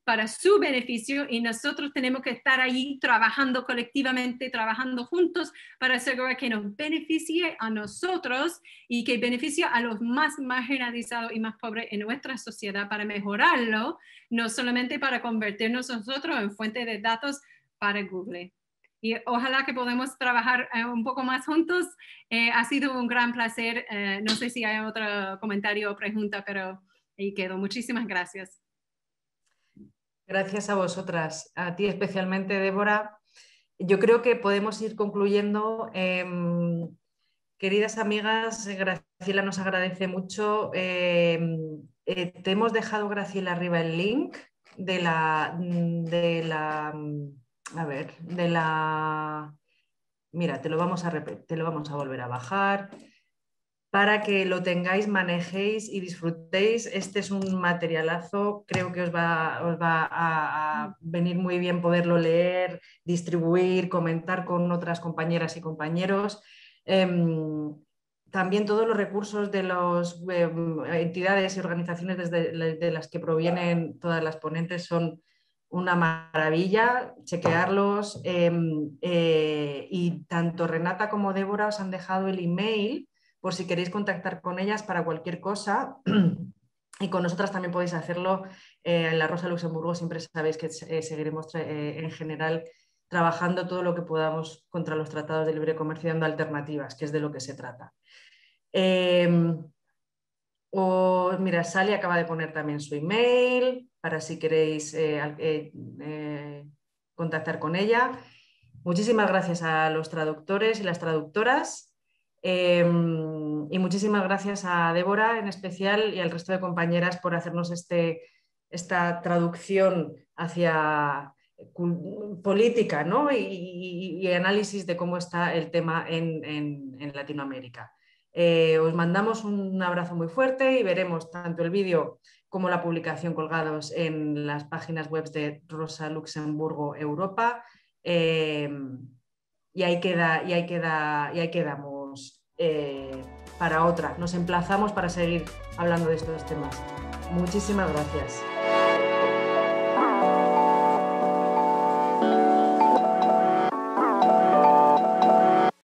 para su beneficio y nosotros tenemos que estar ahí trabajando colectivamente, trabajando juntos para asegurar que nos beneficie a nosotros y que beneficie a los más marginalizados y más pobres en nuestra sociedad para mejorarlo, no solamente para convertirnos nosotros en fuente de datos para Google. Y ojalá que podamos trabajar eh, un poco más juntos. Eh, ha sido un gran placer. Eh, no sé si hay otro comentario o pregunta, pero ahí quedo. Muchísimas gracias. Gracias a vosotras, a ti especialmente, Débora. Yo creo que podemos ir concluyendo. Eh, queridas amigas, Graciela nos agradece mucho. Eh, eh, te hemos dejado, Graciela, arriba el link de la, de la, a ver, de la, mira, te lo vamos a, te lo vamos a volver a bajar, para que lo tengáis, manejéis y disfrutéis. Este es un materialazo, creo que os va, os va a, a venir muy bien poderlo leer, distribuir, comentar con otras compañeras y compañeros. Eh, también todos los recursos de las eh, entidades y organizaciones desde de las que provienen todas las ponentes son una maravilla, chequearlos. Eh, eh, y tanto Renata como Débora os han dejado el email por si queréis contactar con ellas para cualquier cosa, y con nosotras también podéis hacerlo. Eh, en la Rosa Luxemburgo siempre sabéis que eh, seguiremos eh, en general trabajando todo lo que podamos contra los tratados de libre comercio, dando alternativas, que es de lo que se trata. Eh, o, mira, Sally acaba de poner también su email para si queréis eh, eh, eh, contactar con ella. Muchísimas gracias a los traductores y las traductoras. Eh, y muchísimas gracias a Débora en especial y al resto de compañeras por hacernos este, esta traducción hacia política, ¿no? y, y, y análisis de cómo está el tema en, en, en Latinoamérica. Eh, os mandamos un abrazo muy fuerte y veremos tanto el vídeo como la publicación colgados en las páginas web de Rosa Luxemburgo Europa. Eh, y ahí queda, y ahí queda, y ahí quedamos eh, para otra. Nos emplazamos para seguir hablando de estos temas. Muchísimas gracias.